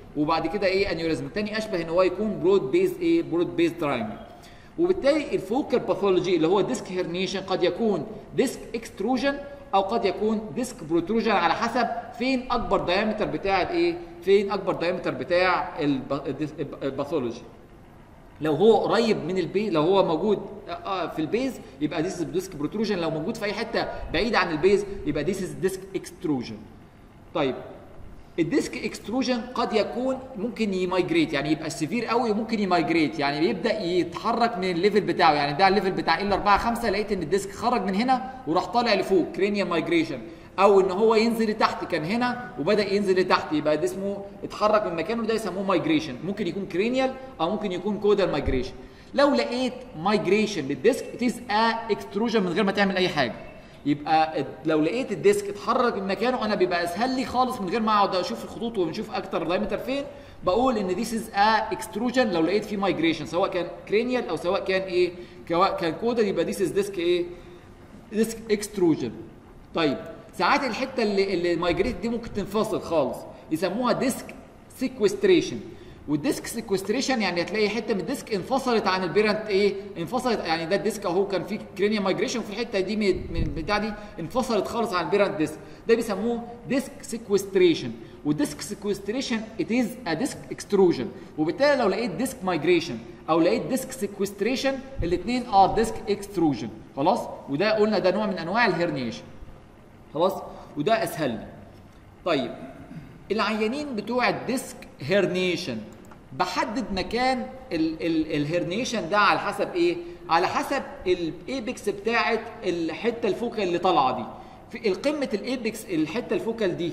وبعد كده ايه انيوريزم. الثاني اشبه ان هو يكون برود بيز ايه برود بيز تراينجل. وبالتالي الفوكال باثولوجي اللي هو ديسك هيرنيشن قد يكون ديسك اكستروجن او قد يكون ديسك بروتروجن على حسب فين اكبر دايمتر بتاع الايه فين اكبر دايمتر بتاع الباثولوجي. لو هو قريب من البيز، لو هو موجود في البيز يبقى ديس ديسك بروتروجن، لو موجود في اي حته بعيده عن البيز يبقى ديس ديسك اكستروجن. طيب الديسك اكستروجن قد يكون ممكن يمايجريت، يعني يبقى سيفير قوي وممكن يمايجريت، يعني بيبدا يتحرك من الليفل بتاعه، يعني ده الليفل بتاع ال أربعة خمسة لقيت ان الديسك خرج من هنا وراح طالع لفوق كرينيال مايجريشن، او ان هو ينزل لتحت، كان هنا وبدا ينزل لتحت يبقى ده اسمه اتحرك من مكانه، ده يسموه مايجريشن. ممكن يكون كرينيال او ممكن يكون كودال مايجريشن. لو لقيت مايجريشن للديسك اتيز ا اكستروجن من غير ما تعمل اي حاجه، يبقى لو لقيت الديسك اتحرك من مكانه انا بيبقى اسهل لي خالص من غير ما اقعد اشوف الخطوط ونشوف اكتر دايمتر فين، بقول ان ذيس از ا اكستروجن لو لقيت فيه مايجريشن سواء كان كرينيال او سواء كان ايه سواء كان كودال، يبقى ذيس از ديسك ايه ديسك اكستروجن. طيب ساعات الحته اللي اللي مايجريت دي ممكن تنفصل خالص، يسموها ديسك سيكوستريشن. والديسك سيكوستريشن يعني هتلاقي حته من الديسك انفصلت عن البيرنت ايه انفصلت، يعني ده الديسك اهو كان فيه كرينيال مايجريشن وفي الحته دي من البتاع دي انفصلت خالص عن البيرنت ديسك، ده بيسموه ديسك سيكوستريشن. والديسك سيكوستريشن ات از ا ديسك اكستروجن. وبالتالي لو لقيت ديسك مايجريشن او لقيت ديسك سيكوستريشن الاثنين ار ديسك اكستروجن. خلاص، وده قلنا ده نوع من انواع الهرنيشن. خلاص، وده اسهل لي. طيب العيانين بتوع الديسك هيرنيشن بحدد مكان ال ال الهيرنيشن ده على حسب ايه؟ على حسب الايبكس بتاعت الحته الفوكال اللي طالعه دي. في القمه الايبكس الحته الفوكال دي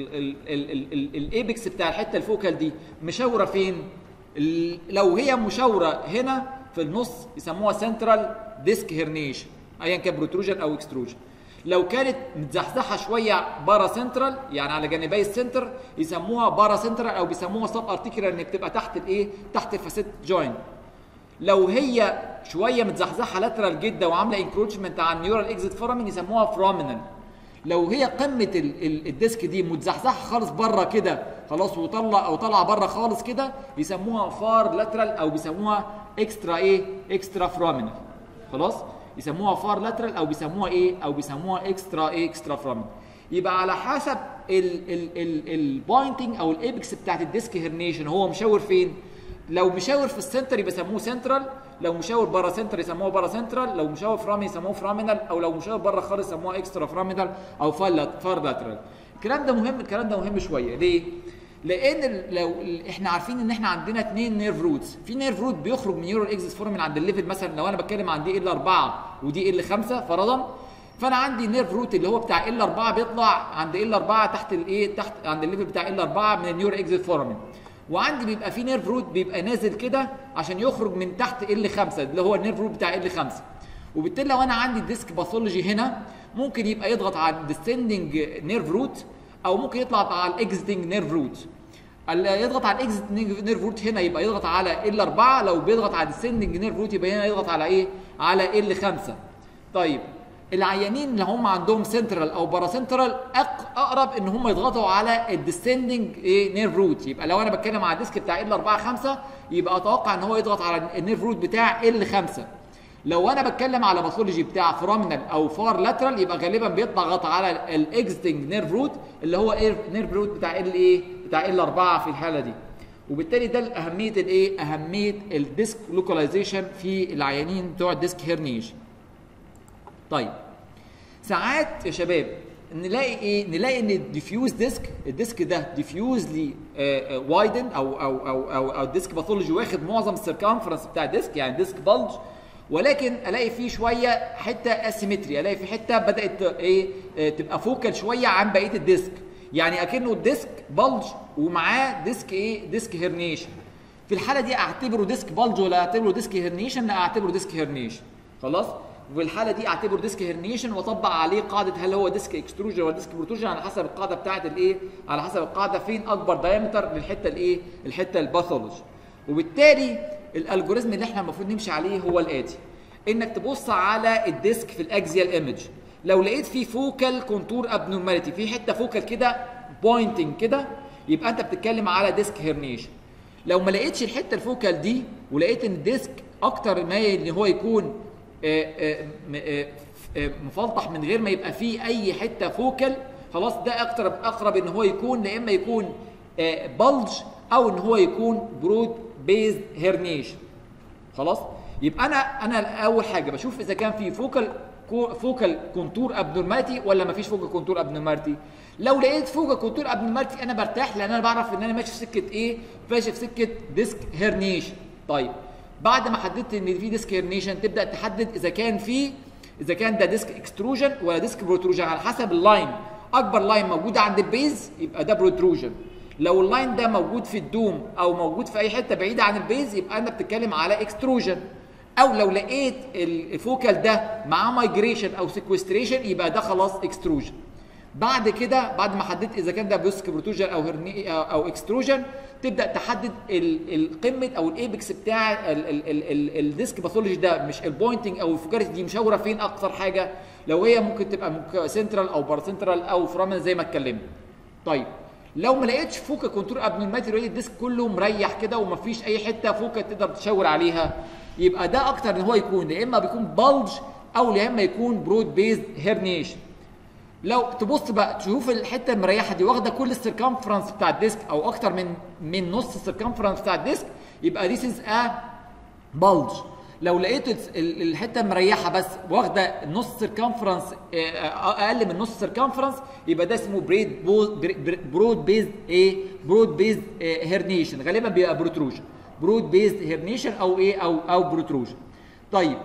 الايبكس بتاع الحته الفوكال دي مشاوره فين؟ لو هي مشاوره هنا في النص يسموها سنترال ديسك هيرنيشن ايا كان بروتروجن او اكستروجن. لو كانت متزحزحه شويه بارا سنترال يعني على جانبي السنتر يسموها بارا سنترال او بيسموها سب ارتيكولار ان بتبقى تحت الايه؟ تحت الفاسيت جوينت. لو هي شويه متزحزحه لاترال جدا وعامله انكروتشمنت على النيورال اكزيت فورامين يسموها فرامينال. لو هي قمه الديسك دي متزحزحه خالص بره كده خلاص وطلع او طالعه بره خالص كده يسموها فار لاترال او بيسموها اكسترا ايه؟ اكسترا فرامينال. خلاص؟ يسموها فار لاترال او بيسموها ايه؟ او بيسموها اكسترا ايه؟ اكسترا فرامينال. يبقى على حسب البوينتنج او الايبكس بتاعت الديسك هيرنيشن هو مشاور فين؟ لو مشاور في السنتر يبقى يسموه سنترال، لو مشاور بره سنتر يسموه بره سنترال، لو مشاور فرامي يسموه فرامينال، او لو مشاور بره خالص يسموها اكسترا فرامينال او فار لاترال. الكلام ده مهم، الكلام ده مهم شويه. ليه؟ لان لو احنا عارفين ان احنا عندنا اثنين نيرف روتس، في نيرف روت بيخرج من نيورال اكزيت فورامين عند الليفل، مثلا لو انا بتكلم عن دي ال أربعة ودي ال خمسة فرضا، فانا عندي نيرف روت اللي هو بتاع ال أربعة بيطلع عند ال أربعة تحت الايه؟ تحت عند الليفل بتاع ال أربعة من النيورال اكزيت فورامين. وعندي بيبقى في نيرف روت بيبقى نازل كده عشان يخرج من تحت ال خمسة اللي هو النيرف روت بتاع ال خمسة. وبالتالي لو انا عندي ديسك باثولوجي هنا ممكن يبقى يضغط على الديسندنج نيرف روت او ممكن يطلع على الاكزيتنج نيرف روت. يضغط على الاكزيتنج نيرف روت هنا يبقى يضغط على ال أربعة، لو بيضغط على الديسندنج نيرف روت يبقى هنا يضغط على ايه؟ على ال خمسة. طيب العيانين اللي هم عندهم سنترال او باراسنترال اقرب ان هم يضغطوا على الديسندنج ايه نيرف روت. يبقى لو انا بتكلم على الديسك بتاع ال أربعة خمسة يبقى اتوقع ان هو يضغط على النيرف روت بتاع ال خمسة. لو انا بتكلم على باثولوجي بتاع فرامينال او فار لاترال يبقى غالبا بيضغط على الاكزيتنج نيرف روت اللي هو ايه نيرف روت بتاع ال ايه بتاع ال أربعة في الحاله دي. وبالتالي ده اهميه الايه اهميه الديسك لوكاليزيشن في العيانين بتوع الديسك هيرنيشن. طيب ساعات يا شباب نلاقي ايه؟ نلاقي ان الديفيوز ديسك الديسك ده ديفيوزلي وايدن او او او او, أو الديسك باثولوجي واخد معظم السيركمفرنس بتاع الديسك يعني ديسك بلج، ولكن الاقي فيه شويه حته اسيمتري، الاقي في حته بدات ايه تبقى فوكال شويه عن بقيه الديسك، يعني اكنه الديسك بلج ومعاه ديسك ايه؟ ديسك هيرنيشن. في الحاله دي اعتبره ديسك بلج ولا اعتبره ديسك هيرنيشن؟ لا اعتبره ديسك هيرنيشن. خلاص؟ وفي الحاله دي اعتبره ديسك هيرنيشن واطبق عليه قاعده هل هو ديسك اكستروجن ولا ديسك بروتروجن على حسب القاعده بتاعه الايه؟ على حسب القاعده فين اكبر دايمتر للحته الايه؟ الحته الباثولوجي. وبالتالي الالجوريزم اللي احنا المفروض نمشي عليه هو الاتي: انك تبص على الديسك في الاكزيال ايمج، لو لقيت فيه فوكال كونتور ابنورماليتي، في حته فوكال كده بوينتنج كده، يبقى انت بتتكلم على ديسك هيرنيشن. لو ما لقيتش الحته الفوكال دي ولقيت ان الديسك اكتر مايل ان هو يكون مفلطح من غير ما يبقى فيه اي حته فوكال، خلاص ده اقرب اقرب ان هو يكون يا اما يكون بلج او ان هو يكون برود بيز هيرنيشن. خلاص يبقى انا انا اول حاجه بشوف اذا كان في فوكال فوكال كونتور ابنورماليتي ولا ما فيش فوكال كونتور ابنورماليتي. لو لقيت فوكال كونتور ابنورماليتي انا برتاح لان انا بعرف ان انا ماشي في سكه ايه؟ ماشي في سكه ديسك هيرنيشن. طيب بعد ما حددت ان في ديسك هيرنيشن تبدا تحدد اذا كان في اذا كان ده ديسك اكستروجن ولا ديسك بروتروجن على حسب اللاين. اكبر لاين موجوده عند البيز يبقى ده بروتروجن. لو اللاين ده موجود في الدوم او موجود في اي حته بعيده عن البيز يبقى انا بتتكلم على اكستروجن. او لو لقيت الفوكال ده معاه مايجريشن او سيكوستريشن يبقى ده خلاص اكستروجن. بعد كده بعد ما حددت اذا كان ده ديسك بروتروجن او هرني او اكستروجن تبدا تحدد القمه او الايبكس بتاع الديسك باثولوجي ده، مش البوينتنج او الفوكاليتي دي مشاوره فين اكتر حاجه. لو هي ممكن تبقى سنترال او باراسنترال او فرامن زي ما اتكلمنا. طيب لو ما لقيتش فوكال كونتور ابنورماليتي لقيت الديسك كله مريح كده ومفيش اي حته فوكال تقدر تشاور عليها يبقى ده اكتر ان هو يكون يا اما بيكون بلج او يا اما يكون برود بيز هيرنيشن. لو تبص بقى تشوف الحته المريحه دي واخده كل السيركمفرنس بتاع الديسك او اكتر من من نص السيركمفرنس بتاع الديسك يبقى ذيس از ا بلج. لو لقيت الحته المريحه بس واخده نص سيركمفرنس اقل من نص سيركمفرنس يبقى ده اسمه بريد برود بيز ايه برود بيز هيرنيشن. غالبا بيبقى بروتروجن برود بيز هيرنيشن او ايه او او بروتروجن. طيب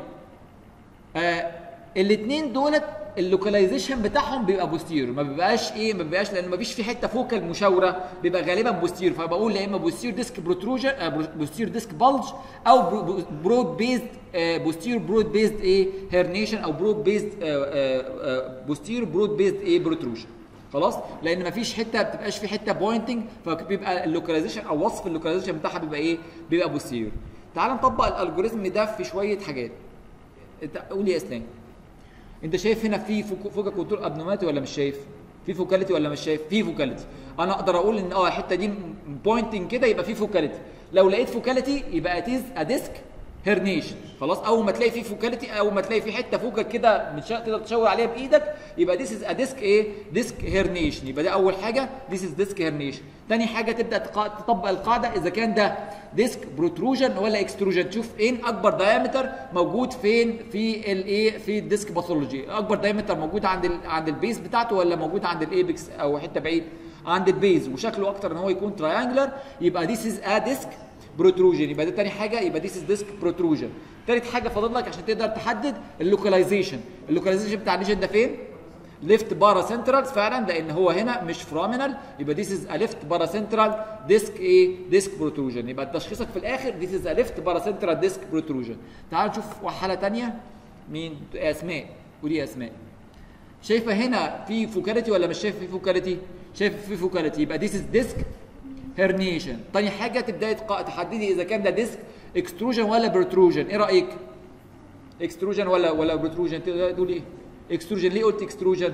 آه الاثنين دولت اللوكاليزيشن بتاعهم بيبقى بوستير ما بيبقاش ايه ما بيبقاش لان ما فيش في حته فوكال مشاوره بيبقى غالبا بوستير. فبقول يا اما بوستير ديسك بروتروجن بوستير ديسك بلج او برود بيزد بوستير برود بيزد ايه هيرنيشن او برود بيزد بوستير برود بيزد ايه بروتروجن. خلاص لان ما فيش حته ما بتبقاش في حته بوينتنج فبيبقى اللوكاليزيشن او وصف اللوكاليزيشن بتاعها بيبقى ايه بيبقى بوستير. تعال نطبق الالجوريزم ده في شويه حاجات. قول يا اسلام انت شايف هنا في فوكال كونتور ابنورماليتي ولا مش شايف؟ في فوكاليتي ولا مش شايف؟ في فوكاليتي. انا اقدر اقول ان اه الحته دي بوينتنج كده يبقى في فوكاليتي. لو لقيت فوكاليتي يبقى اتيز ا ديسك هيرنيشن. خلاص اول ما تلاقي في فوكاليتي اول ما تلاقي في حته فوكال كده تقدر تشاور عليها بايدك يبقى ذيس از ا ديسك ايه ديسك هيرنيشن. يبقى ده اول حاجه ذيس از ديسك هيرنيشن. ثاني حاجه تبدا تطبق القاعده اذا كان ده ديسك بروتروجن ولا اكستروجن. تشوف فين اكبر دايمتر موجود فين في الايه في الديسك باثولوجي. اكبر دايمتر موجود عند ال عند البيز بتاعته ولا موجود عند الايبكس او حته بعيد عند البيز وشكله اكتر ان هو يكون تراينجلر يبقى ذيس از ا ديسك بروتروجن. يبقى ده تاني حاجه يبقى ذيس از ديسك بروتروجن. تالت حاجه فاضل لك عشان تقدر تحدد اللوكاليزيشن. اللوكاليزيشن بتاع الليجن ده فين؟ ليفت بارا سنترال فعلا لان هو هنا مش فرامينال يبقى ذيس از ا ليفت بارا سنترال ديسك ايه ديسك بروتروجن. يبقى تشخيصك في الاخر ذيس از ا ليفت بارا سنترال ديسك بروتروجن. تعال نشوف حاله ثانيه. مين؟ اسماء. قولي يا اسماء. شايفه هنا في فوكاليتي ولا مش شايفه في فوكاليتي؟ شايفه في فوكاليتي يبقى ذيس از ديسك هيرنيشن. تاني حاجه تبداي تحددي اذا كان ده ديسك اكستروجن ولا بروتروجن. ايه رايك؟ اكستروجن ولا ولا بروتروجن؟ تقولي ايه؟ اكستروجن. ليه قلت اكستروجن؟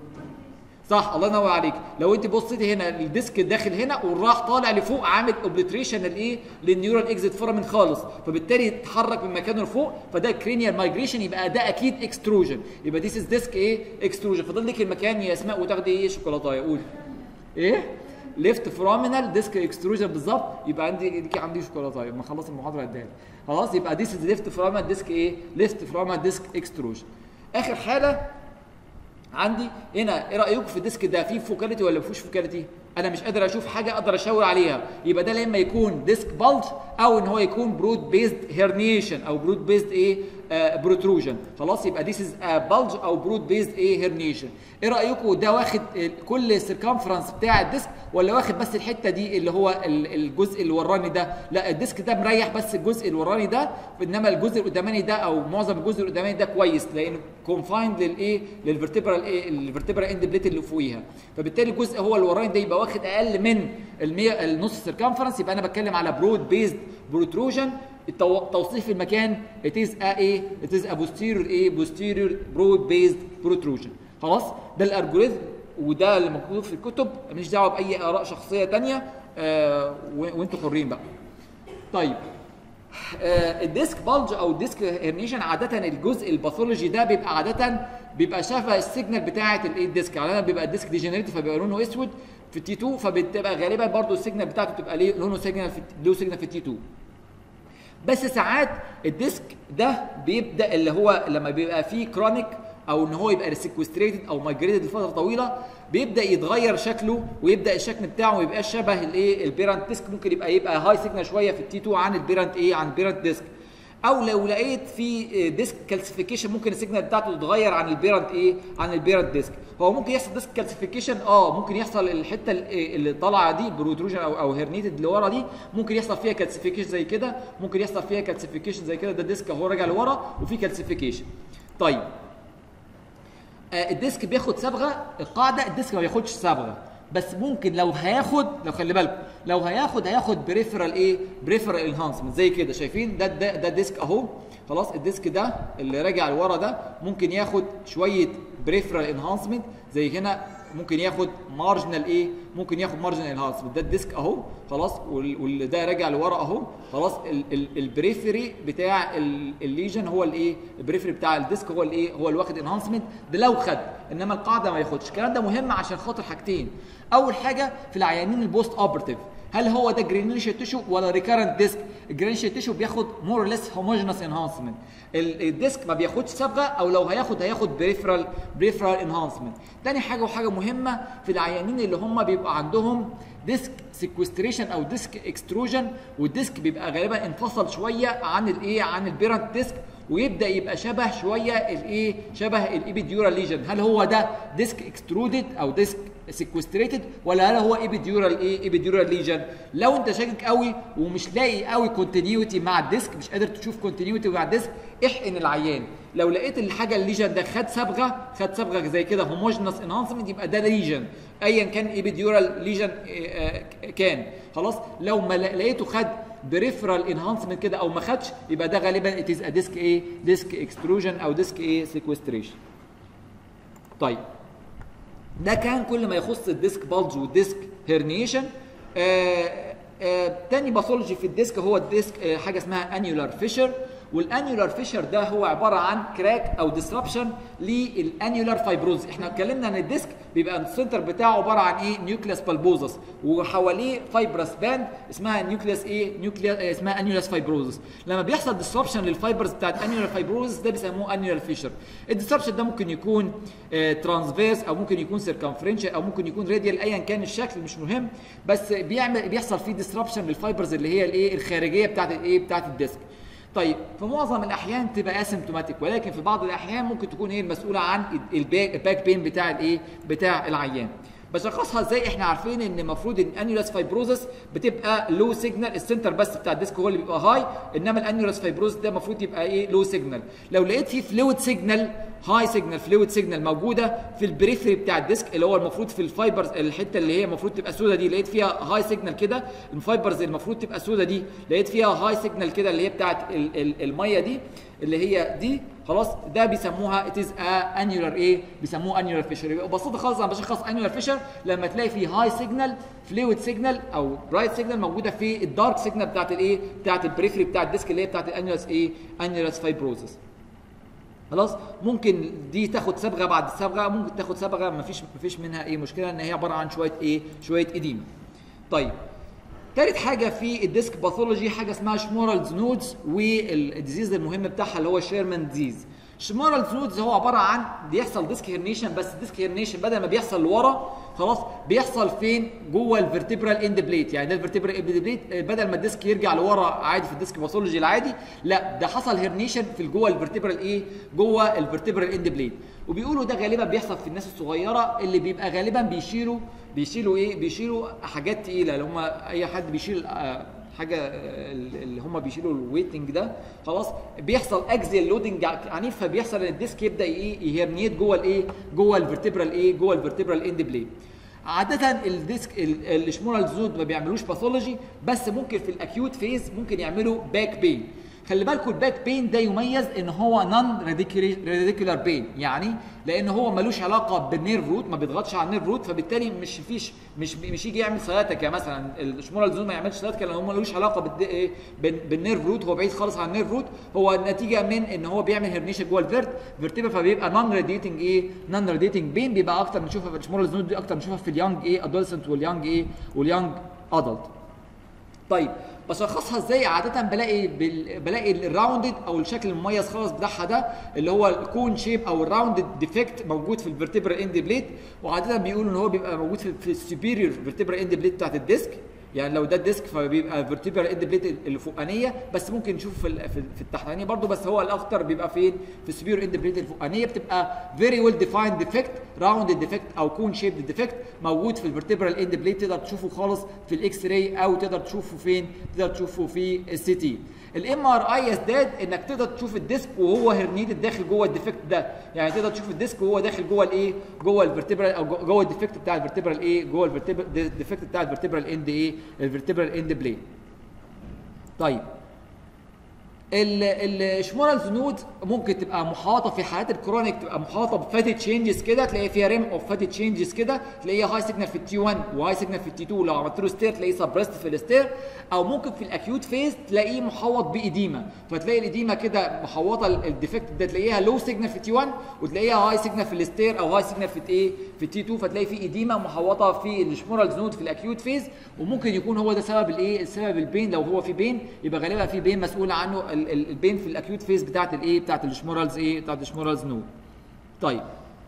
صح الله ينور عليك. لو انت بصيتي هنا الديسك داخل هنا وراح طالع لفوق عامل اوبليتريشن للايه؟ للنيورال اكزيت فورامين خالص فبالتالي اتحرك من مكانه لفوق فده كرينيال مايجريشن يبقى ده اكيد اكستروجن. يبقى ذيس از ديسك ايه؟ اكستروجن. فاضل لك المكان يا اسماء وتاخدي ايه شوكولاتايه. قولي ايه؟ ليفت فرامينال ديسك اكستروجن بالظبط. يبقى عندي ليكي عندي شوكولاته لما اخلص المحاضره اديها خلاص. يبقى ذيس از ليفت فرامينال ديسك ايه ليفت فرامينال ديسك اكستروجن. اخر حاله عندي هنا ايه رايكم في الديسك ده فيه فوكاليتي ولا ما فيهوش فوكاليتي؟ انا مش قادر اشوف حاجه اقدر اشاور عليها يبقى ده اما يكون ديسك بلج او ان هو يكون برود بيزد هيرنيشن او برود بيزد ايه آه بروتروجن. خلاص يبقى ذيس از بلج او برود بيزد ايه هيرنيشن. ايه رايكم ده واخد كل السيركمفرنس بتاع الديسك ولا واخد بس الحته دي اللي هو الجزء اللي وراني ده؟ لا الديسك ده مريح بس الجزء اللي وراني ده انما الجزء القداماني ده او معظم الجزء القداماني ده كويس لانه كونفايند للايه للفرتبرال ايه الفرتبرال اند بليت اللي فوقيها فبالتالي الجزء هو اللي وراني ده يبقى واخد اقل من ال100 النص سيركمفرنس. يبقى انا بتكلم على برود بيزد بروتروجن. توصيف المكان it is a ايه it is a posterior ايه posterior broad based protrusion. خلاص ده الالجوريزم وده اللي مكتوب في الكتب، ماليش دعوه باي اراء شخصيه ثانيه، آه وانتوا حرين بقى. طيب آه الديسك بالج او الديسك هيرنيشن عاده الجزء الباثولوجي ده بيبقى عاده بيبقى شبه السيجنال بتاعه الايه الديسك، يعني بيبقى الديسك ديجنريتيف فبيبقى لونه اسود في التي اتنين، فبتبقى غالبا برضو السيجنال بتاعته بتبقى ليه لونه سيجنال في له سيجنال في التي اتنين. بس ساعات الديسك ده بيبدا اللي هو لما بيبقى فيه كرونيك او ان هو يبقى ريسيكوستريتد او مايجريتد لفتره طويله بيبدا يتغير شكله ويبدا الشكل بتاعه ما يبقاش شبه الايه البيرنت ديسك، ممكن يبقى يبقى هاي سيجنال شويه في التي اتنين عن البيرنت ايه عن البيرنت ديسك. او لو لقيت في ديسك كالسيفيكيشن ممكن السيجنال بتاعته تتغير عن البيرنت ايه عن البيرنت ديسك. هو ممكن يحصل ديسك كالسيفيكيشن اه ممكن يحصل الحته اللي طالعه دي البروتروجن او او هيرنيتد اللي ورا دي ممكن يحصل فيها كالسيفيكيشن زي كده، ممكن يحصل فيها كالسيفيكيشن زي كده، ده الديسك اهو راجع لورا وفي كالسيفيكيشن. طيب آه الديسك بياخد صبغه، القاعده الديسك ما بياخدش صبغه، بس ممكن لو هياخد لو خلي بالكم لو هياخد هياخد بريفرال ايه بريفرال انهانسمنت زي كده شايفين ده ده, ده ديسك اهو خلاص. الديسك ده اللي راجع لورا ده ممكن ياخد شويه بريفرال انهانسمنت زي هنا، ممكن ياخد مارجنال ايه ممكن ياخد مارجنال انهانسمنت، ده الديسك اهو خلاص، وده راجع لورا اهو خلاص. البريفري بتاع الليجن هو الايه البريفري بتاع الديسك هو الايه هو اللي واخد انهانسمنت ده لو خد، انما القاعده ما ياخدش. الكلام ده مهم عشان خاطر حاجتين، اول حاجه في العيانين البوست اوبرتيف هل هو ده جرانيوليشن تيشو ولا ريكارنت ديسك؟ الجرانيوليشن تيشو بياخد مور ليس هوموجينوس انهانسمنت، الديسك ما بياخدش صبغه او لو هياخد هياخد بريفرال بريفرال انهانسمنت. تاني حاجه وحاجه مهمه في العيانين اللي هم بيبقى عندهم ديسك سيكوستريشن او ديسك اكستروجن، والديسك بيبقى غالبا انفصل شويه عن الايه عن البيرنت ديسك ويبدا يبقى شبه شويه الايه شبه الابيديورال ليجن، هل هو ده ديسك اكسترودد او ديسك سيكوستريتد ولا هل هو ايبيديورال ايه ايبيديورال ليجن؟ لو انت شاكك قوي ومش لاقي قوي كونتينيوتي مع الديسك، مش قادر تشوف كونتينيوتي مع الديسك، احقن العيان. لو لقيت الحاجه الليجن ده خد صبغه خد صبغه زي كده هوموجينوس انهانسمنت يبقى ده ليجن ايا كان ايبيديورال ليجن كان خلاص. لو ما لقيته خد بريفرال انهانسمنت كده او ما خدش يبقى ده غالبا اتيز ديسك ايه ديسك اكستروجن او ديسك ايه سيكوستريشن. طيب ده كان كل ما يخص الديسك بالج والديسك هيرنيشن. آه آه تاني باثولوجي في الديسك هو الديسك آه حاجه اسمها انيولار فيشر، والانيولار فيشر ده هو عباره عن كراك او ديسربشن للانيولار فايبروز. احنا اتكلمنا ان الديسك بيبقى السنتر بتاعه عباره عن ايه نيوكليوس بالبوزس وحواليه فايبرس باند اسمها نيوكليوس ايه نيوكليوس اسمها انيولار فايبروزس. لما بيحصل ديسربشن للفايبرز بتاعت انيولار فايبروزس ده بيسموه انيولار فيشر. الديسربشن ده ممكن يكون آه ترانسفيرس او ممكن يكون سيركمفرنشال او ممكن يكون راديال، ايا كان الشكل مش مهم، بس بيعمل بيحصل فيه ديسربشن للفايبرز اللي هي الايه الخارجيه بتاعت الايه بتاعت الديسك. طيب في معظم الاحيان تبقى اسيمتوماتيك، ولكن في بعض الاحيان ممكن تكون هي المسؤوله عن الباك بين بتاع الايه بتاع العيان. بشخصها ازاي؟ احنا عارفين ان المفروض ان الانيولس فايبروزس بتبقى لو سيجنال، السنتر بس بتاع الديسك هو اللي بيبقى هاي، انما الانيولس فايبروزس ده المفروض يبقى ايه لو سيجنال. لو لقيت فيه فلويد سيجنال هاي سيجنال فلويد سيجنال موجوده في البريفري بتاع الديسك اللي هو المفروض في الفايبرز الحته اللي هي المفروض تبقى سودا دي، لقيت فيها هاي سيجنال كده، الفايبرز المفروض تبقى سودا دي لقيت فيها هاي سيجنال كده اللي هي بتاعت الميه دي اللي هي دي خلاص، ده بيسموها اتيز انيولار ايه بيسموه انيولار فيشر. يبقى ببساطه خالص انا بشخص انيولار فيشر لما تلاقي فيه هاي سيجنال فلويد سيجنال او برايت سيجنال موجوده في الدارك سيجنال بتاعت الايه بتاعت البريفري بتاع الديسك اللي هي بتاعت الانيولس ايه انيولس فايبروزس. خلاص ممكن دي تاخد صبغه بعد الصبغه، ممكن تاخد صبغه مفيش مفيش منها ايه مشكله ان هي عباره عن شويه ايه شويه اديمه. طيب ثالث حاجه في الديسك باثولوجي حاجه اسمها شمورالز نودز، والديزيز المهم بتاعها اللي هو شيرمان ديزيز. شمورالز نودز هو عباره عن بيحصل ديسك هيرنيشن، بس الديسك هيرنيشن بدل ما بيحصل لورا خلاص بيحصل فين جوه الفرتبرال اند بليت، يعني ده الفرتبرال اند بليت بدل ما الديسك يرجع لورا عادي في الديسك باثولوجي العادي، لا ده حصل هيرنيشن في جوه الفرتبرال ايه جوه الفرتبرال اند بليت. وبيقولوا ده غالبا بيحصل في الناس الصغيره اللي بيبقى غالبا بيشيلوا بيشيلوا ايه بيشيلوا حاجات تقيله، اللي هم اي حد بيشيل حاجه اللي هم بيشيلوا الويتنج ده خلاص بيحصل اكزيال لودنج عنيف، فبيحصل ان الديسك يبدا ايه يهرنيت جوه الايه جوه الفرتبرال ايه جوه الفرتبرال اند بليت. عاده الديسك الشمورال زود ما بيعملوش باثولوجي، بس ممكن في الاكيوت فيز ممكن يعملوا باك بين. خلي بالكم الباك بين ده يميز ان هو نون راديكولار بين، يعني لان هو ملوش علاقه بالنيرف روت، ما بيضغطش على النيرف روت، فبالتالي مش فيش مش مش يجي يعمل سياتيكا مثلا. الشمولار زون ما يعملش سياتيكا لان هو ملوش علاقه بالد... بالنيرف روت، هو بعيد خالص عن النيرف روت، هو نتيجه من ان هو بيعمل هرنيشن جوه الفيرت فيرتيبا، فبيبقى نون راديتنج ايه نون راديتنج بين، بيبقى اكتر بنشوفها في الشمولار زون دي، اكتر بنشوفها في اليانج ايه ادولسنت واليانج ايه واليانج ادلت. طيب بشخصها ازاي؟ عاده بلاقي بال... بلاقي الراوندد او الشكل المميز خالص بتاعها ده اللي هو الكون شيب او الراوندد ديفكت موجود في الفيرتيبرال اند بليت، وعاده بيقولوا ان هو بيبقى موجود في, في السوبيريور فيرتيبرال اند بليت بتاعت الديسك، يعني لو ده الديسك فبيبقى فيرتيبرال اند بليت اللي فوقانيه، بس ممكن نشوف في في التحتانيه برضو، بس هو الاخطر بيبقى فين؟ في السوبيريور اند بليت الفوقانيه، بتبقى فيري ويل ديفايند ديفكت، راوندد ديفكت او كون شيب ديفكت موجود في الفيرتيبرال اند بليت، تقدر تشوفه خالص في الاكس راي او تقدر تشوفه فين؟ تقدر تشوفه في السي تي. الام ار اي يزداد انك تقدر تشوف الديسك وهو هرنيتد داخل جوه الديفكت ده، يعني تقدر تشوف الديسك وهو داخل جوه الايه؟ جوه الفيرتيبرال او جوه الديفكت بتاع الفيرتيبرال ايه؟ جوه الفيرتيبرال الديفكت بتاع الفيرتيبرال اند ايه؟ الفيرتيبرال اند بلين. طيب الشمورالز نود ممكن تبقى محاطه في حالات الكرونيك، تبقى محاطه بفاتي تشينجز كده، تلاقي فيها ريم اوف فاتي تشينجز كده، تلاقيها هاي سيجنال في التي واحد وهاي سيجنال في التي اتنين، لو عملت له ستير تلاقيه سبريست في الستير، او ممكن في الاكيوت فيز تلاقيه محوط بايديما، فتلاقي الايديما كده محوطه الديفكت ده، تلاقيها لو سيجنال في التي واحد وتلاقيها هاي سيجنال في الستير او هاي سيجنال في ايه؟ في التي اتنين، فتلاقي في ايديما محوطه في الشمورالز نود في الاكيوت فيز، وممكن يكون هو ده سبب الايه؟ السبب البين، لو هو في بين يبقى غالبا في بين مسؤول عنه البين في الاكيوت فيز بتاعت الايه؟ بتاعت الشمورالز ايه؟ بتاعت الشمورالز نود. طيب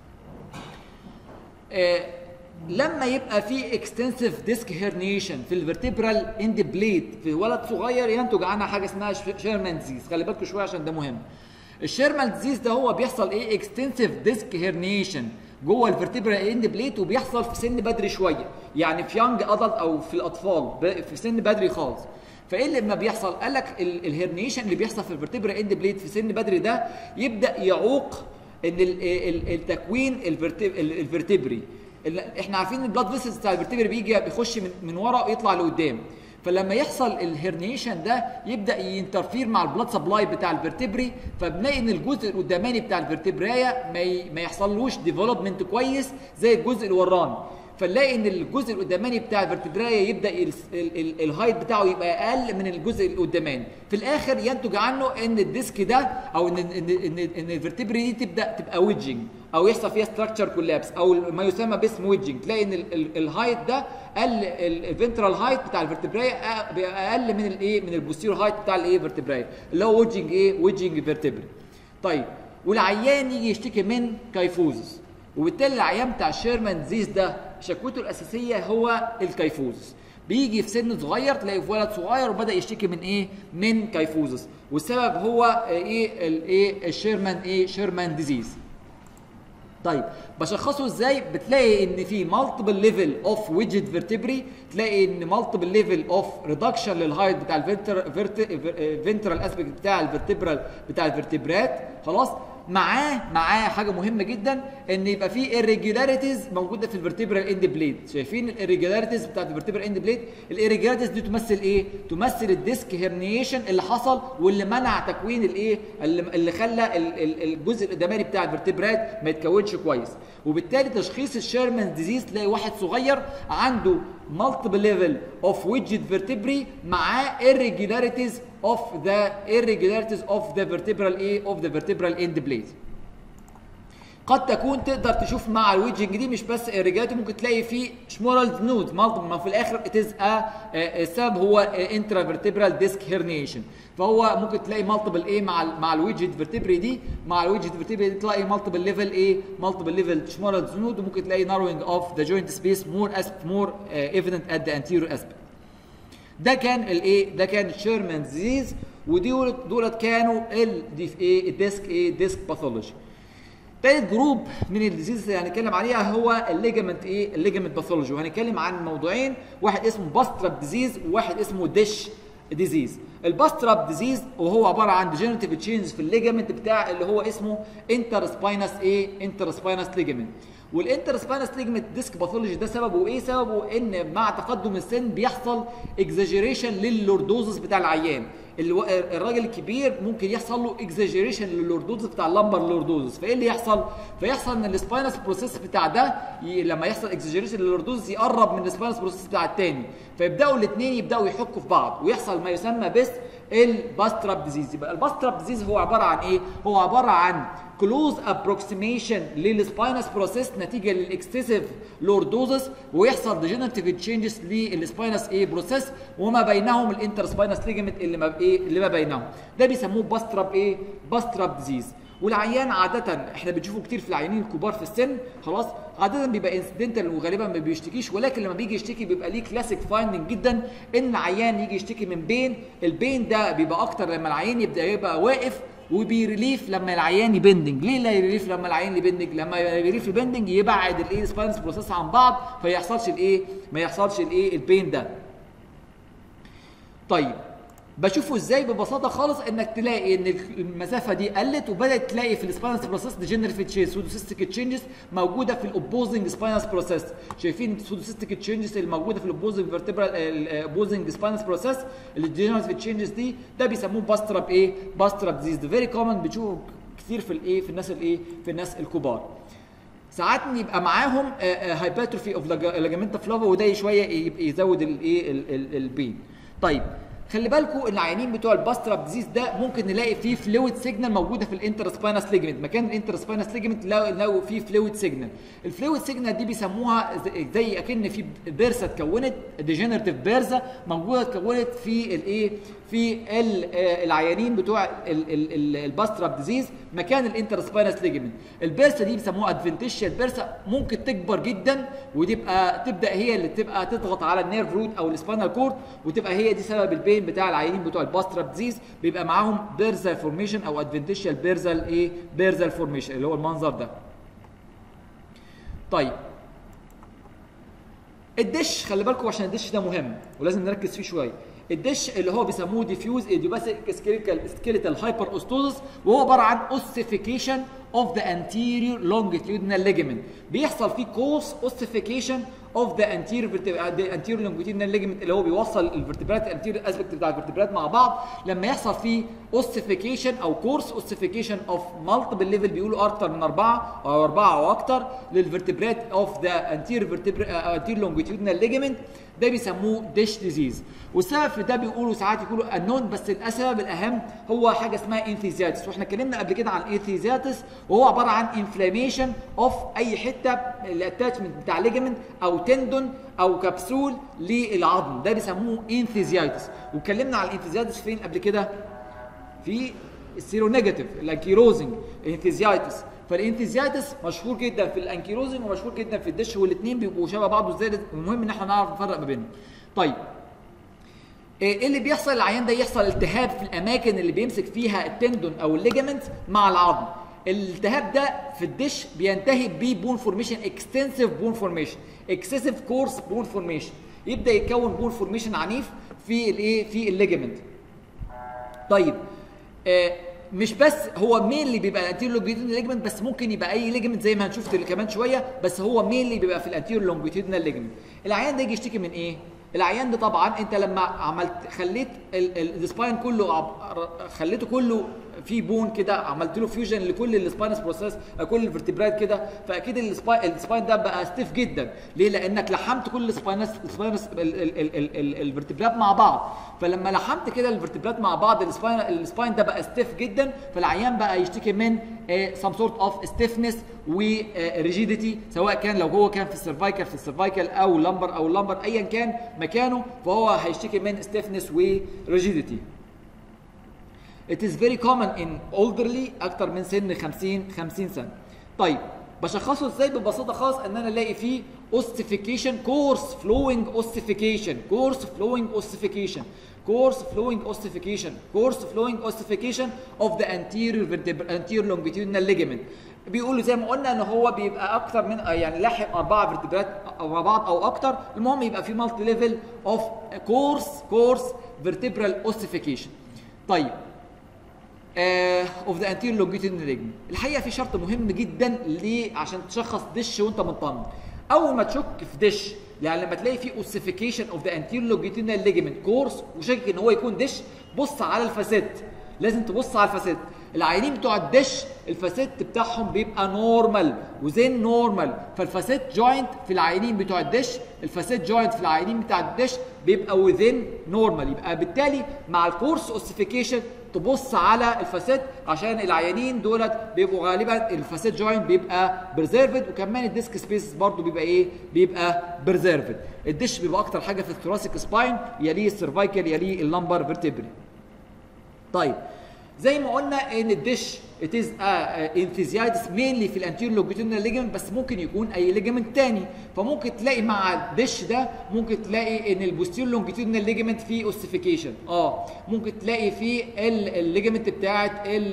آه لما يبقى في اكستنسيف ديسك هيرنيشن في الفيرتيبرال اند بليد في ولد صغير ينتج عنها حاجه اسمها شيرمان ديزيز، خلي بالكم شويه عشان ده مهم. الشيرمان ديزيز ده هو بيحصل ايه؟ اكستنسيف ديسك هيرنيشن جوه الفيرتيبرال اند بليد، وبيحصل في سن بدري شويه، يعني في يانج ادلت او في الاطفال في سن بدري خالص. فايه اللي لما بيحصل؟ قال لك الهرنيشن اللي بيحصل في الفيرتيبرال اند بليد في سن بدري ده يبدا يعوق ان التكوين الفيرتيبري. احنا عارفين ان البلاد فيسلز بتاع الفيرتيبري بيجي بيخش من, من ورا ويطلع لقدام، فلما يحصل الهرنيشن ده يبدا ينترفير مع البلاد سبلاي بتاع الفيرتيبري، فبنلاقي ان الجزء القداماني بتاع الفيرتيبرايه ما, ما يحصلوش ديفلوبمنت كويس زي الجزء الوراني، فنلاقي ان الجزء القداماني بتاع الفيرتبرايه يبدا الهايت بتاعه يبقى اقل من الجزء القداماني، في الاخر ينتج عنه ان الديسك ده او ان ان ان, إن الفيرتبري دي تبدا تبقى ويدجنج او يحصل فيها ستراكشر كولابس او ما يسمى باسم ويدجنج، تلاقي ان الهايت ده قل، الفنترال هايت بتاع الفيرتبرايه اقل من الايه؟ من البوستيرور هايت بتاع الايه؟ فيرتبرايه اللي هو ويدجنج ايه؟ ويدجنج فيرتبري. طيب والعيان يجي يشتكي من كايفوزس، وبالتالي العيان بتاع الشيرمان ديزيز ده شكوته الاساسيه هو الكايفوزس، بيجي في سن صغير تلاقي في ولد صغير وبدا يشتكي من ايه؟ من كايفوزس، والسبب هو ايه؟ الايه؟ الشيرمان ايه؟ شيرمان ديزيز. طيب بشخصه ازاي؟ بتلاقي ان في مالتيبل ليفل اوف ويدجت فيرتبري، تلاقي ان مالتيبل ليفل اوف ريدكشن للهايت بتاع الفنترال اسبكت بتاع الفيرتبرال بتاع الفيرتبرات، خلاص. معاه معاه حاجه مهمه جدا ان يبقى في irregularities موجوده في الفيرتبرال اند بليد، شايفين الirregularities بتاعت الفيرتبرال اند بليد؟ الirregularities دي تمثل ايه؟ تمثل الديسك هيرنيشن اللي حصل واللي منع تكوين الايه؟ اللي خلى الجزء القداماني بتاع الفيرتبرات ما يتكونش كويس، وبالتالي تشخيص الشيرمان ديزيز تلاقي واحد صغير عنده multiple level of widget vertebrae مع irregularities of the irregularities of the vertebral A of the vertebral end plate. قد تكون تقدر تشوف مع الويدجنج دي مش بس irregularity، ممكن تلاقي فيه شمورال نود multiple، ما في الاخر it is a السبب هو intravertebral disc herniation، فهو ممكن تلاقي multiple A مع ال مع الويدجت vertebrae دي، مع الويدجت vertebrae دي تلاقي multiple level A multiple level شمورال نود، وممكن تلاقي narrowing of the joint space more as more uh, evident at the anterior aspect. ده كان الايه؟ ده كان شيرمان ديزيز، ودول دولت كانوا الديسك ايه؟ ديسك باثولوجي. تالت جروب من الديزيز اللي هنتكلم عليها هو الليجمنت ايه؟ الليجمنت باثولوجي، وهنتكلم عن موضوعين، واحد اسمه باستراب ديزيز وواحد اسمه ديش ديزيز. الباستراب ديزيز وهو عباره عن ديجنريتيف تشينج في الليجمنت بتاع اللي هو اسمه انتر سباينس ايه؟ انتر سباينس ليجمنت، والانتر سباينس ليجمنت ديسك باثولوجي ده سببه ايه؟ سببه ان مع تقدم السن بيحصل اكزاجيريشن لللوردوزس بتاع العيان. الراجل الكبير ممكن يحصل له اكزاجيريشن للوردوزس بتاع اللمبر لوردوزس، فايه اللي يحصل؟ فيحصل ان السباينس بروسيس بتاع ده ي... لما يحصل اكزاجيريشن للوردوزس يقرب من السباينس بروسيس بتاع الثاني، فيبداوا الاثنين يبداوا يحكوا في بعض ويحصل ما يسمى بس الباستراب ديزيز. يبقى الباستراب ديزيز هو عباره عن ايه؟ هو عباره عن كلوز ابروكسيميشن للسباينس بروسيس نتيجه للاكستسيف لوردوزس، ويحصل ديجنراتيف تشينجز للسباينس ايه بروسيس، وما بينهم الانتر سباينس ليجمنت اللي ما ايه اللي ما بينهم، ده بيسموه باستراب ايه؟ باستراب ديزيز. والعيان عاده احنا بنشوفه كتير في العيانين الكبار في السن، خلاص عاده بيبقى انسيدنتال وغالبا ما بيشتكيش، ولكن لما بيجي يشتكي بيبقى ليه كلاسيك فايندنج جدا ان العيان يجي يشتكي من بين، البين ده بيبقى اكتر لما العيان يبدا يبقى واقف، وبيريليف لما العيان يبندنج. ليه لا يريليف لما العيان يبندنج؟ لما يريليف البندنج يبعد الايه سباينس بروسيس عن بعض، فما يحصلش الايه ما يحصلش الايه البين ده. طيب بشوفه ازاي؟ ببساطه خالص انك تلاقي ان المسافه دي قلت وبدات تلاقي في السباينس بروسيس ديجنريتيف تشينج سودوسيستيك تشينجز موجوده في الاوبوزنج سباينس بروسيس. شايفين السودوسيستيك تشينجز اللي موجوده في الاوبوزنج فيرتبرال الاوبوزنج سباينس بروسيس الديجنريتيف تشينجز دي، ده بيسموه باستراب ايه؟ باستراب ديزيز. ده فيري كومن بتشوفه كتير في الايه في الناس الايه في الناس الكبار. ساعات يبقى معاهم هايبرتروفي اوف لاجامنتا فلافا، وده شويه يزود الايه البين. طيب خلي بالكم العيانين بتوع الباستراب ديزيز ده ممكن نلاقي فيه فلويد سيجنال موجوده في الانتر سباينس ليجمنت، مكان الانتر سباينس ليجمنت لو فيه فلويد سيجنال. الفلويد سيجنال دي بيسموها زي اكن في بيرسه اتكونت، ديجنراتيف بيرسه موجوده اتكونت في الايه في العيانين بتوع الباستراب ديزيز مكان الانتر سباينس ليجمنت. البيرسه دي بيسموها ادفنتيشال بيرسه، ممكن تكبر جدا وتبقى تبدا هي اللي تبقى تضغط على النيرف روت او السباينال كورد، وتبقى هي دي سبب البين بتاع العيانين بتوع الباستراب ديزيز. بيبقى معاهم بيرزال فورميشن او ادفنتيشال بيرزال ايه بيرزال فورميشن اللي هو المنظر ده. طيب الدش خلي بالكم عشان الدش ده مهم ولازم نركز فيه شويه. الدش اللي هو بيسموه ديفيوز ايديوباثيك سكيليتال هايبر اوستوزس، وهو عباره عن اوسيفيكيشن اوف ذا انتيريور لونجيتيودنال ليجمنت. بيحصل فيه كورس اوسيفيكيشن اوف ذا انتيريور انتيريور لونجيتيودنال ليجمنت اللي هو بيوصل الفرتبرات الانتيريور اسبكت بتاع الفرتبرات مع بعض. لما يحصل فيه اوسيفيكيشن او كورس اوسيفيكيشن اوف مالتيبل ليفل، بيقولوا اكتر من اربعه او اربعه او اكتر للفرتبرات اوف ذا انتيريور انتيريور لونجيتيودنال ليجمنت، ده بيسموه ديش ديزيز. والسبب في ده بيقولوا ساعات يقولوا النون، بس السبب الاهم هو حاجه اسمها انثيزياتس، واحنا اتكلمنا قبل كده عن انثيزياتس، وهو عباره عن انفلاميشن اوف اي حته الاتاتشمنت بتاع ليجمنت او تندون او كبسول للعظم، ده بيسموه انثيزياتس. واتكلمنا عن الانثيزياتس فين قبل كده؟ في السيرو نيجاتيف الانكيروزنج انثيزياتس. فالانثيزياتس مشهور جدا في الانكيروزنج ومشهور جدا في الدش، والاثنين بيبقوا شبه بعض ازاي، المهم ان احنا نعرف نفرق ما بينهم. طيب ايه اللي بيحصل؟ العيان ده يحصل التهاب في الاماكن اللي بيمسك فيها التندون او الليجمنت مع العظم. الالتهاب ده في الدش بينتهي ببون فورميشن، اكستنسيف بون فورميشن، اكسسيف كورس بون فورميشن، يبدا يتكون بون فورميشن عنيف في الايه في الليجمنت. طيب آه مش بس هو مين اللي بيبقى الانتيريور لونجيتيودنال ليجمنت، بس ممكن يبقى اي ليجمنت زي ما هنشوف كمان شويه، بس هو مين اللي بيبقى في الانتيريور لونجيتيودنال ليجمنت. العيان ده يجي يشتكي من ايه؟ العيان ده طبعا انت لما عملت خليت السباين كله خليته كله في بون كده، عملت له فيوجن لكل السباينس بروسيس كل الفرتبرات كده، فاكيد السباين ده بقى ستيف جدا. ليه؟ لانك لحمت كل السباينس السباينس الفرتبرات مع بعض، فلما لحمت كده الفرتبرات مع بعض السباين السباين ده بقى ستيف جدا، فالعيان بقى يشتكي من سم سورت اوف ستيفنس وريجيديتي، سواء كان لو هو كان في السيرفايكال في السيرفايكال او لمبر او لمبر ايا كان مكانه، فهو هيشتكي من ستيفنس وريجيديتي. It is very common in elderly اكتر من سن خمسين سنه. طيب بشخصه ازاي؟ ببساطه خالص ان انا الاقي فيه ossification course flowing ossification course flowing ossification course flowing ossification course flowing ossification of the anterior vertebral anterior longitudinal ligament. بيقولوا زي ما قلنا ان هو بيبقى اكتر من يعني لاحق اربعه فيرتبرات مع بعض او اكتر، المهم يبقى في مالتي ليفل اوف كورس كورس فيرتبرال اوسيفيكيشن. طيب اوف ذا انتيريور لونجيتيودنال ليجمنت. الحقيقه في شرط مهم جدا ليه عشان تشخص دش وانت مطمن. اول ما تشك في دش، يعني لما تلاقي في اوسيفيكيشن اوف ذا انتيريور لونجيتيودنال ليجمنت كورس وشاكك ان هو يكون دش، بص على الفاسيت، لازم تبص على الفاسيت. العيانين بتوع الدش الفاسيت بتاعهم بيبقى نورمال وزين نورمال، فالفاسيت جوينت في العيانين بتوع الدش، الفاسيت جوينت في العيانين بتاع الدش بيبقى وزين نورمال. يبقى بالتالي مع الكورس اوسيفيكيشن تبص على الفاسيت عشان العيانين دولت بيبقوا غالبا الفاسيت جوينت بيبقى بريزيرفد، وكمان الديسك سبيس برضو بيبقى ايه؟ بيبقى بريزيرفد. الدش بيبقى اكتر حاجه في الثوراسيك سباين، يليه السيرفايكال، يليه اللمبر فيرتبري. طيب زي ما قلنا ان الدش it is a enthesitis mainly في الانتيريور لونجيتيودنال ليجمنت، بس ممكن يكون اي ليجمنت تاني. فممكن تلاقي مع الدش ده ممكن تلاقي ان البوستيريور لونجيتيودنال ليجمنت فيه اوسيفيكيشن، اه ممكن تلاقي فيه الليجمنت بتاعت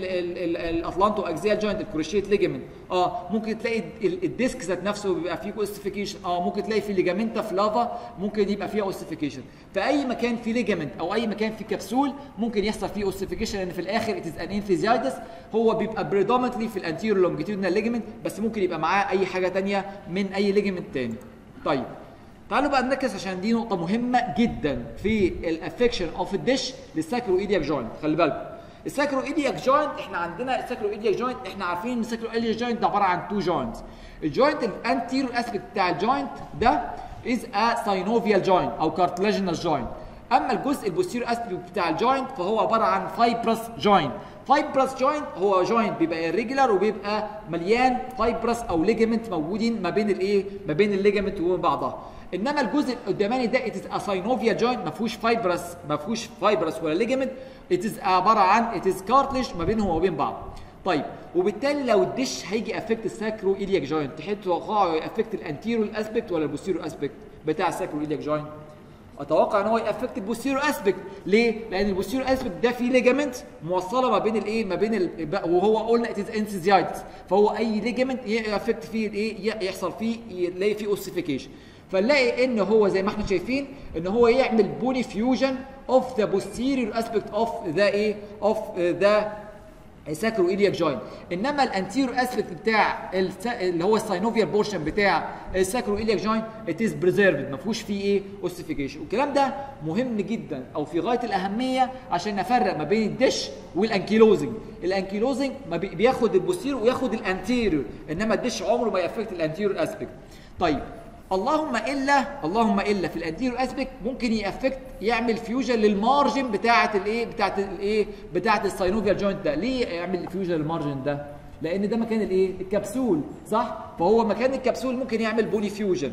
الاطلانتو اكزيال جوينت الكروشيت ليجمنت، اه ممكن تلاقي الديسك ذات نفسه بيبقى فيه اوسيفيكيشن، اه ممكن تلاقي في ليجامنتا فلافا ممكن يبقى فيها اوسيفيكيشن. فاي مكان فيه ليجمنت او اي مكان فيه كبسول ممكن يحصل فيه اوسيفيكيشن، لان في الاخر it is an enthesitis. هو بيبقى predominantly في الانتيريور لونجيتيودنال ليجمنت، بس ممكن يبقى معاه اي حاجه ثانيه من اي ليجمنت ثاني. طيب تعالوا بقى نركز عشان دي نقطه مهمه جدا في الافكشن اوف الدش للساكرو ايدياك جوينت. خلي بالكم الساكرو ايدياك جوينت، احنا عندنا الساكرو ايدياك جوينت، احنا عارفين ان الساكرو ايدياك جوينت ده عباره عن تو جوينتس. الجوينت الانتيريور اسبكت بتاع الجوينت ده از ا ساينوفيال جوينت او كارتلاجينال جوينت. اما الجزء البوستيريور اسبكت بتاع الجوينت فهو عباره عن فايبرس جوينت. فايبرس جوينت هو جوينت بيبقى irregular وبيبقى مليان فايبرس او ليجمنت موجودين ما بين الايه؟ ما بين الليجمنت وبين بعضها. انما الجزء القداماني ده it is a synovial joint ما فيهوش فايبرس ما فيهوش فايبرس ولا ليجمنت، it is عباره عن it is cartilage ما بينهم وبين بعض. طيب وبالتالي لو الدش هيجي افكت الساكرو ايلياك جوينت، تحب تتوقعوا يافكت الانتيريور اسبكت ولا البوستيريور اسبكت بتاع الساكرو ايلياك جوينت؟ اتوقع ان هو يافكت البوستيريور اسبكت. ليه؟ لان البوستيريور اسبكت ده فيه ليجامنت موصله ما بين الايه؟ ما بين ال... وهو قلنا اتز انسيزايتس، فهو اي ليجامنت يافكت فيه الايه؟ يحصل فيه يلاقي فيه اوسيفيكيشن. فنلاقي ان هو زي ما احنا شايفين ان هو يعمل بوني فيوجن اوف ذا بوستيريور اسبكت اوف ذا ايه؟ اوف ذا ساكرو ايلياك جوينت. انما الانتيريور اسبكت بتاع اللي هو الساينوفيال بورشن بتاع الساكرو ايلياك جوينت ات از بريزيرفد، ما فيهوش فيه ايه؟ اوسيفيكيشن. والكلام ده مهم جدا او في غايه الاهميه عشان نفرق ما بين الدش والانكيلوزنج. الانكيلوزنج ما بياخد البوستيريور وياخد الانتيريور، انما الدش عمره ما يافكت الانتيريور اسبكت. طيب اللهم الا اللهم الا في الانتيريور اسبكت ممكن يافكت يعمل فيوجن للمارجن بتاعه الايه؟ بتاعه الايه؟ بتاعه الساينوفيال جوينت ده. ليه يعمل فيوجن للمارجن ده؟ لان ده مكان الايه؟ الكبسول، صح؟ فهو مكان الكبسول ممكن يعمل بوني فيوجن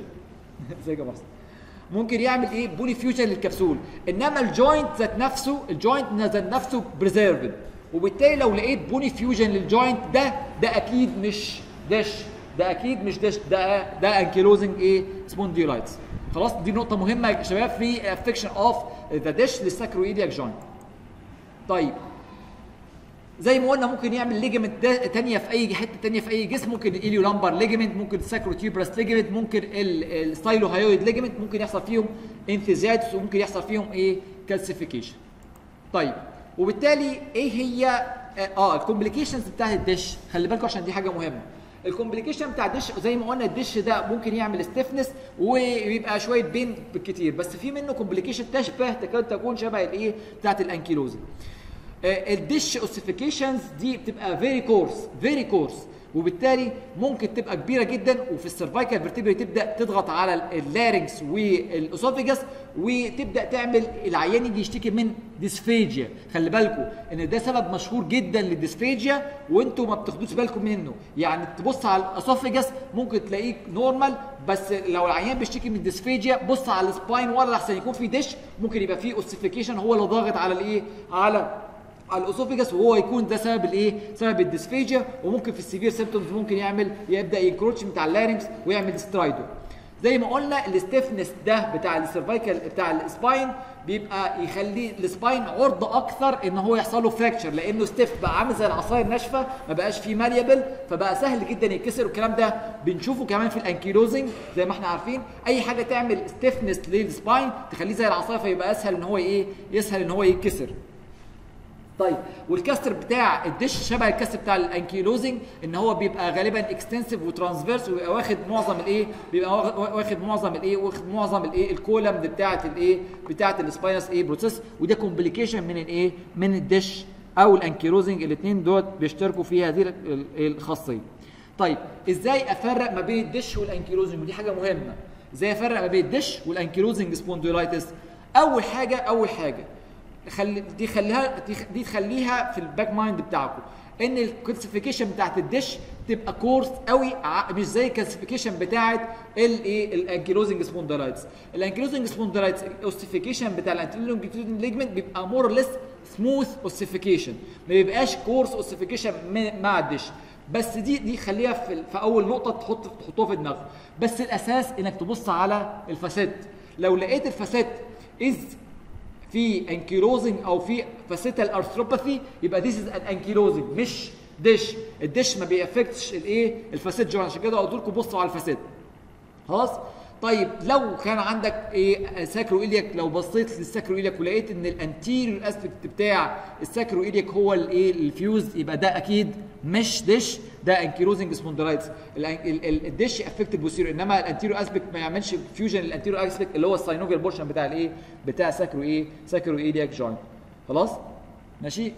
زي كده ممكن يعمل ايه؟ بوني فيوجن للكبسول. انما الجوينت ذات نفسه الجوينت ذات نفسه بريزيرفد، وبالتالي لو لقيت بوني فيوجن للجوينت ده ده اكيد مش دش، ده اكيد مش دش، ده ده انكيلوزنج ايه؟ سبونديولايتس. خلاص دي نقطه مهمه يا شباب في افكشن اوف ذا دش للساكرو ايلياك جوينت. طيب زي ما قلنا ممكن يعمل ليجمنت ثانيه في اي حته ثانيه في اي جسم، ممكن الايليو لامبر ليجمنت، ممكن الساكرو تيوبرس ليجمنت، ممكن الستايلو هايويد ليجمنت، ممكن يحصل فيهم انثيزايتس وممكن يحصل فيهم ايه؟ كالسيفيكيشن. طيب وبالتالي ايه هي اه الكومبليكيشنز بتاعت الدش؟ خلي بالكم عشان دي حاجه مهمه. الكومبليكيشن بتاع الدش زي ما قلنا الدش ده ممكن يعمل ستيفنس ويبقى شويه بين بالكتير، بس في منه كومبليكيشن تشبه تكاد تكون شبه الايه؟ بتاعت الانكيلوزنج. الدش اوسيفيكيشنز دي بتبقى فيري كورس فيري كورس، وبالتالي ممكن تبقى كبيره جدا، وفي السيرفايكال فيرتبري تبدا تضغط على اللارynx والاسوفيجاس وتبدا تعمل العيان يجي يشتكي من ديسفيجيا. خلي بالكم ان ده سبب مشهور جدا للديسفيجيا وانتم ما بتاخدوش بالكم منه. يعني تبص على الاسوفيجاس ممكن تلاقيه نورمال، بس لو العيان بيشتكي من ديسفيجيا بص على السباين ورا لحسن يكون في دش، ممكن يبقى فيه اوسيفيكيشن هو اللي ضاغط على الايه؟ على على الاسوفيجاس، وهو يكون ده سبب الايه؟ سبب الديسفيجيا. وممكن في السيفير سيمبتومز ممكن يعمل يبدا ينكروتش بتاع اللارynx ويعمل سترايدو. زي ما قلنا الستيفنس ده بتاع السيرفايكال بتاع السباين بيبقى يخلي السباين عرضه اكثر ان هو يحصل له فراكشر، لانه ستيف بقى عامل زي العصايه الناشفه، ما بقاش فيه ماليبل، فبقى سهل جدا يتكسر. والكلام ده بنشوفه كمان في الانكيلوزنج زي ما احنا عارفين. اي حاجه تعمل ستيفنس للسباين تخليه زي العصايه فيبقى اسهل ان هو ايه؟ يسهل ان هو يتكسر. طيب والكاستر بتاع الدش شبه الكاستر بتاع الانكيلوزنج، ان هو بيبقى غالبا اكستنسيف وترانسفيرس، ويبقى واخد معظم الايه، بيبقى واخد معظم الايه، واخد معظم الايه الكولم بتاعه الايه بتاعه السباينس ايه بروسيس، وده كومبليكيشن من الايه من الدش او الانكيلوزنج، الاثنين دول بيشتركوا في هذه الخاصيه. طيب ازاي افرق ما بين الدش والانكيلوزنج؟ ودي حاجه مهمه، ازاي افرق ما بين الدش والانكيلوزنج سبونديولايتس؟ اول حاجه اول حاجه خلي دي خليها دي تخليها في الباك مايند بتاعكم، ان الكلاسيفيكيشن بتاعت الدش تبقى كورس قوي، مش زي الكلاسيفيكيشن بتاعت الايه الانكيلوزنج سبونديلايتس. الانكيلوزنج سبونديلايتس الاوسيفيكيشن بتاع الانتيريور ليجمنت بيبقى مور ليس سموث اوسيفيكيشن، ما بيبقاش كورس اوسيفيكيشن مع الدش. بس دي دي خليها في, في اول نقطه تحط تحطوها في دماغك. بس الاساس انك تبص على الفاسيت، لو لقيت الفاسيت از في انكيلوزنج او في فاسيتال ارثروباثي يبقى ذيس از ان انكيلوزنج مش ديش. الديش ما بيأفكتش الايه الفاسيت جوين، عشان كده قلت لكم بصوا على الفاسيت. خلاص. طيب لو كان عندك ايه ساكرو إلياك، لو بصيت للساكرو إلياك ولقيت ان الانتيريور اسبكت بتاع الساكرو إلياك هو الايه الفيوز، يبقى ده اكيد مش ديش، ده انكيلوزنج سبونديلايتس. الديش افكت البوستيريور، انما الانتيريور اسبكت ما يعملش فيوجن للانتيريور اسبكت اللي هو الساينوفيال بورشن بتاع الايه بتاع ساكرو ايه ساكرو إلياك جوينت. خلاص ماشي.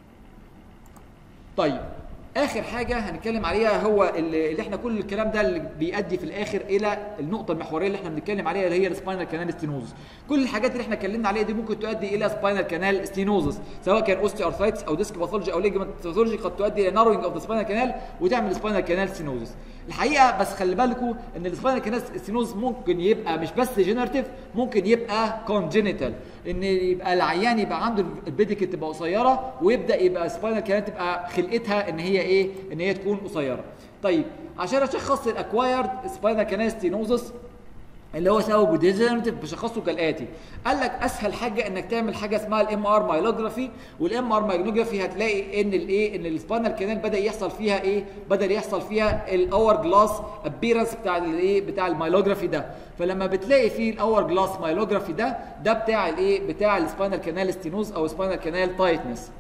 طيب اخر حاجه هنتكلم عليها هو اللي احنا كل الكلام ده اللي بيؤدي في الاخر الى النقطه المحوريه اللي احنا بنتكلم عليها، اللي هي السباينال كانال ستينوزس. كل الحاجات اللي احنا اتكلمنا عليها دي ممكن تؤدي الى سباينال كانال ستينوزس، سواء كان اوستي ارثرايتس او ديسك باثولوجي او ليجمنت باثولوجي، قد تؤدي الى ناروينج اوف ذا سباينال كانال وتعمل سباينال كانال ستينوزس. الحقيقه بس خلي بالكم ان السباينال كانال ستينوزس ممكن يبقى مش بس جينيراتيف، ممكن يبقى كونجينيتال، ان يبقى العيان يبقى عنده البيديكل تبقى قصيره ويبدا يبقى سباينال كانال تبقى خلقتها ان هي ايه ان هي تكون قصيره. طيب عشان اشخص الاكوايرد سباينال كانال ستينوزس اللي هو سببه ديجنريتيف بشخصه كالاتي. قال لك اسهل حاجه انك تعمل حاجه اسمها الام ار مايلوجرافي، والام ار مايلوجرافي هتلاقي ان الايه ان السباينال كانال بدا يحصل فيها ايه بدا يحصل فيها الاور جلاس ابيرنس بتاع الايه بتاع المايلوجرافي ده. فلما بتلاقي فيه الاور جلاس مايلوجرافي ده ده بتاع الايه بتاع السباينال كانال ستينوز او سباينال كانال تايتنس.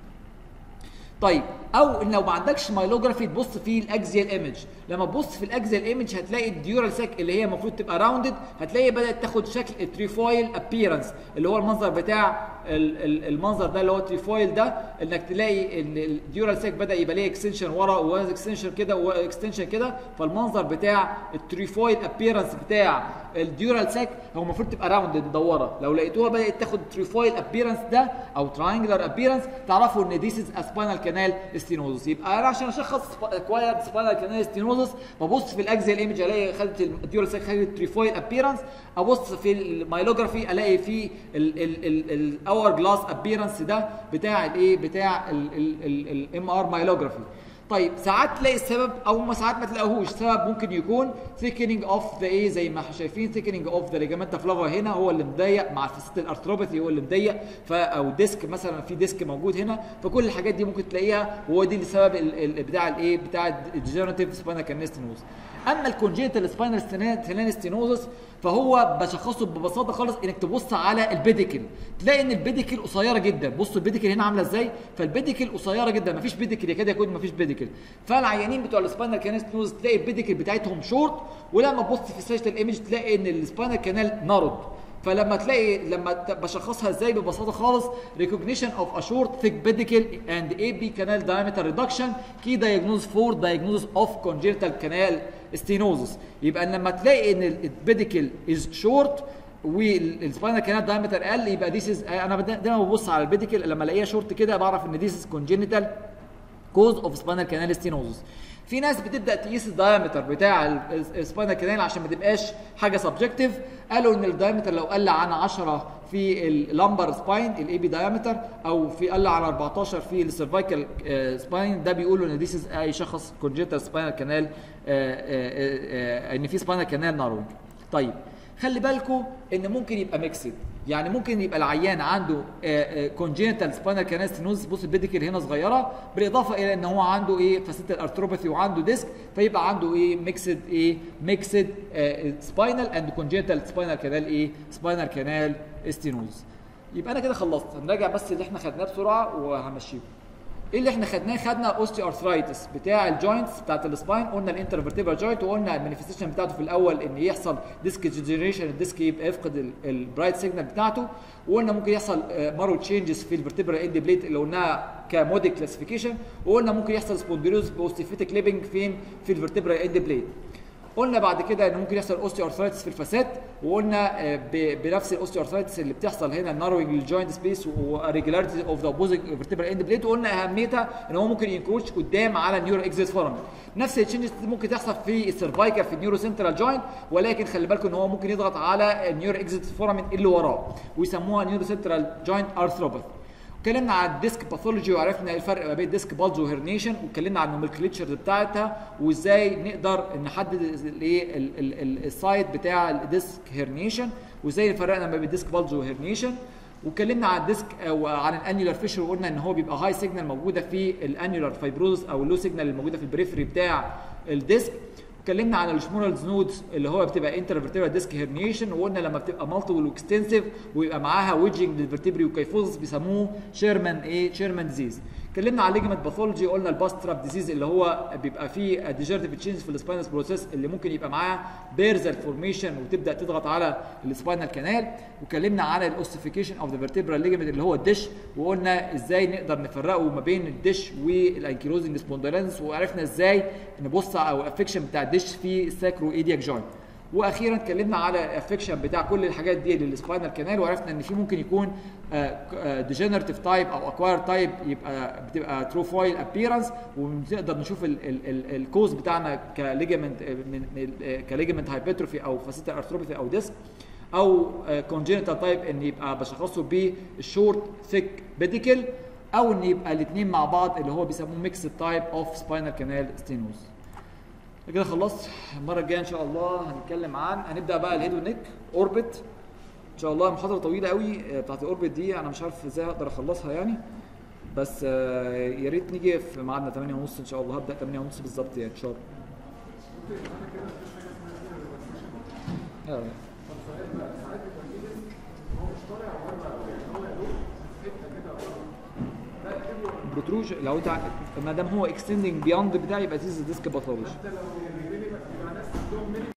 طيب او ان لو ما عندكش مايلوجرافي تبص في الاكزيال ايمج، لما تبص في الاكزيال ايمج هتلاقي الديورال ساك اللي هي المفروض تبقى راوندد هتلاقي بدات تاخد شكل التريفويل ابييرنس، اللي هو المنظر بتاع المنظر ده اللي هو التريفويل ده، انك تلاقي الديورال ساك بدا يبقى ليه اكستنشن ورا واكستنشن كده واكستنشن كده، فالمنظر بتاع التريفويل ابييرنس بتاع الديورال ساك هو المفروض تبقى راوندد مدوره. لو لقيتوها بدات تاخد التريفويل ابييرنس ده او تراينجلر ابييرنس تعرفوا ان ذيس از سباينال كانال ستينوزس. يبقى انا عشان اشخص اكوايرد سباينال كانال ستينوزس ببص في الاكزيال ايمج الاقي خدت الديورال ساك خدت التريفويل ابييرنس، ابص في المايلوجرافي الاقي في الاور جلاس ابييرنس ده بتاع الايه بتاع الام ار مايلوجرافي. طيب ساعات تلاقي السبب او ما ساعات ما تلاقيهوش، سبب ممكن يكون thickening of the ايه زي ما احنا شايفين thickening of the ligamentum flava هنا هو اللي مضيق مع الفاسيت الارثروباثي هو اللي مضيق، او ديسك مثلا في ديسك موجود هنا، فكل الحاجات دي ممكن تلاقيها وهو دي السبب بتاع الايه بتاع الديجنراتيف سباينال كانال ستينوزس. اما الكونجينيتال سباينال كانال ستينوزس فهو بشخصه ببساطه خالص انك تبص على البيديكل، تلاقي ان البيديكل قصيره جدا. بصوا البيديكل هنا عامله ازاي، فالبيديكل قصيره جدا، مفيش بيديكل يكاد يكون مفيش بيديكل. فالعيانين بتوع السباينال كانال ستينوزس تلاقي البيديكل بتاعتهم شورت، ولما تبص في السيجيتال ايمج تلاقي ان السباينال كانال نارود. فلما تلاقي لما بشخصها ازاي ببساطه خالص recognition of a short thick pedicle and A B canal diameter reduction key diagnosis for diagnosis of congenital canal stenosis. يبقى لما تلاقي ان البيديكل از شورت والسباينال كانال دايمتر قل يبقى ذيس از انا دايما ببص على البيديكل لما الاقيها شورت كده بعرف ان ذيس از كونجينيتال كوز اوف سباينال كانال ستينوزس. في ناس بتبدا تقيس الدايمتر بتاع السباينال كانال عشان ما تبقاش حاجه سبجكتيف، قالوا ان الدايمتر لو قل عن عشرة في اللامبر سباين الاي بي دايمتر او في قل عن أربعتاشر في السيرفايكال سباين ده بيقولوا ان ذيس از اي شخص كونجينيتال سباينال كانال ان في سباينال كانال ناروينج. طيب خلي بالكم ان ممكن يبقى ميكسد، يعني ممكن يبقى العيان عنده كونجينيتال سباينال كانال ستينوزس، بص البيديكل هنا صغيره، بالاضافه الى ان هو عنده ايه فاسيتال ارثروباثي وعنده ديسك، فيبقى عنده ايه ميكسد ايه ميكسد سباينال اند كونجينيتال سباينال كانال ايه سباينال كانال ستينوزس. يبقى انا كده خلصت. هنراجع بس اللي احنا خدناه بسرعه وهمشيكم. ايه اللي احنا خدناه؟ خدنا الاوستي ارثرايتس بتاع الجوينتس بتاعت السباين، قلنا الانترفيرتيبرال جوينت، وقلنا المانيفستيشن بتاعته في الاول ان يحصل ديسك جنريشن، الديسك يبقى يفقد البرايت سيجنال بتاعته، وقلنا ممكن يحصل مارو تشينجز في الفيرتيبرال اند بليت اللي قلناها كموديل كلاسيفيكيشن، وقلنا ممكن يحصل سبونديلوز باوستيفيتيك ليبنج فين؟ في الفيرتيبرال اند بليت. قلنا بعد كده ان ممكن يحصل اوستي ارثرايتس في الفاسات، وقلنا بنفس الاوستي ارثرايتس اللي بتحصل هنا ناروينج للجوينت سبيس وريجولاريتي اوف ذا اوبوزيت فيرتيبرال اند بليت، وقلنا اهميتها ان هو ممكن ينكروش قدام على النيورو اكزيت فورامين. نفس التشنجز ممكن تحصل في السيرفايكال في النيورو سنترال جوينت، ولكن خلي بالكم ان هو ممكن يضغط على النيورو اكزيت فورامين اللي وراه ويسموها نيورو سنترال جوينت ارثروباثي. اتكلمنا عن الديسك باثولوجي وعرفنا ايه الفرق ما بين الديسك بالج وهيرنيشن، واتكلمنا عن النومنكلتشر بتاعتها وازاي نقدر نحدد الايه السايت بتاع الديسك هيرنيشن، وازاي فرقنا ما بين الديسك بالج وهيرنيشن. واتكلمنا عن الديسك او عن الانيولار فيشر، وقلنا ان هو بيبقى هاي سيجنال موجوده في الانيولار فايبروز او اللو سيجنال الموجوده في البريفري بتاع الديسك. اتكلمنا عن الشمولز نودز اللي هو بتبقى انترفيرتيبرال ديسك هيرنيشن، وقلنا لما بتبقى مالتيبل واكستنسيف ويبقى معاها ويدجنج للفرتبري وكيفوزس بيسموه شيرمان ايه شيرمان ديزيز. اتكلمنا عن ليجمنت باثولوجي، قلنا الباست تراب ديزيز اللي هو بيبقى فيه ديجيرتيف تشينج في السباينس بروسيس اللي ممكن يبقى معاه بيرزل فورميشن وتبدا تضغط على السباينال كانال. واتكلمنا عن الاوستيفيكيشن اوف ذا فيرتبرال ليجمنت اللي هو الدش، وقلنا ازاي نقدر نفرقه ما بين الدش والانكيلوزنج سبونديلانس، وعرفنا ازاي نبص على الافكشن بتاع الدش في الساكرو ايدياك جوينت. واخيرا اتكلمنا على الافكشن بتاع كل الحاجات دي للسباينال كانال، وعرفنا ان في ممكن يكون ديجنراتيف تايب او اكواير تايب، يبقى بتبقى تروفويل ابييرنس، ونقدر نشوف الكوز بتاعنا كليجمنت كليجمنت هايبرتروفي او فاسيتال ارثروباثي او ديسك، او كونجينيتال تايب ان يبقى بشخصه بالشورت ثيك بيديكل، او ان يبقى الاثنين مع بعض اللي هو بيسموه ميكس تايب اوف سباينال كانال ستينوز. كده خلصت. المره الجايه ان شاء الله هنتكلم عن هنبدا بقى الهيد والنك اوربت ان شاء الله. محاضره طويله قوي بتاعت الاوربت دي، انا مش عارف ازاي هقدر اخلصها يعني، بس يا ريت نيجي في ميعادنا ثمانية ونص ان شاء الله. هبدا ثمانية ونص بالظبط يعني ان شاء الله. بروتروج لو انت ما دام هو اكستندنج بيوند بتاعي يبقى ديز ديسك باثولوجي.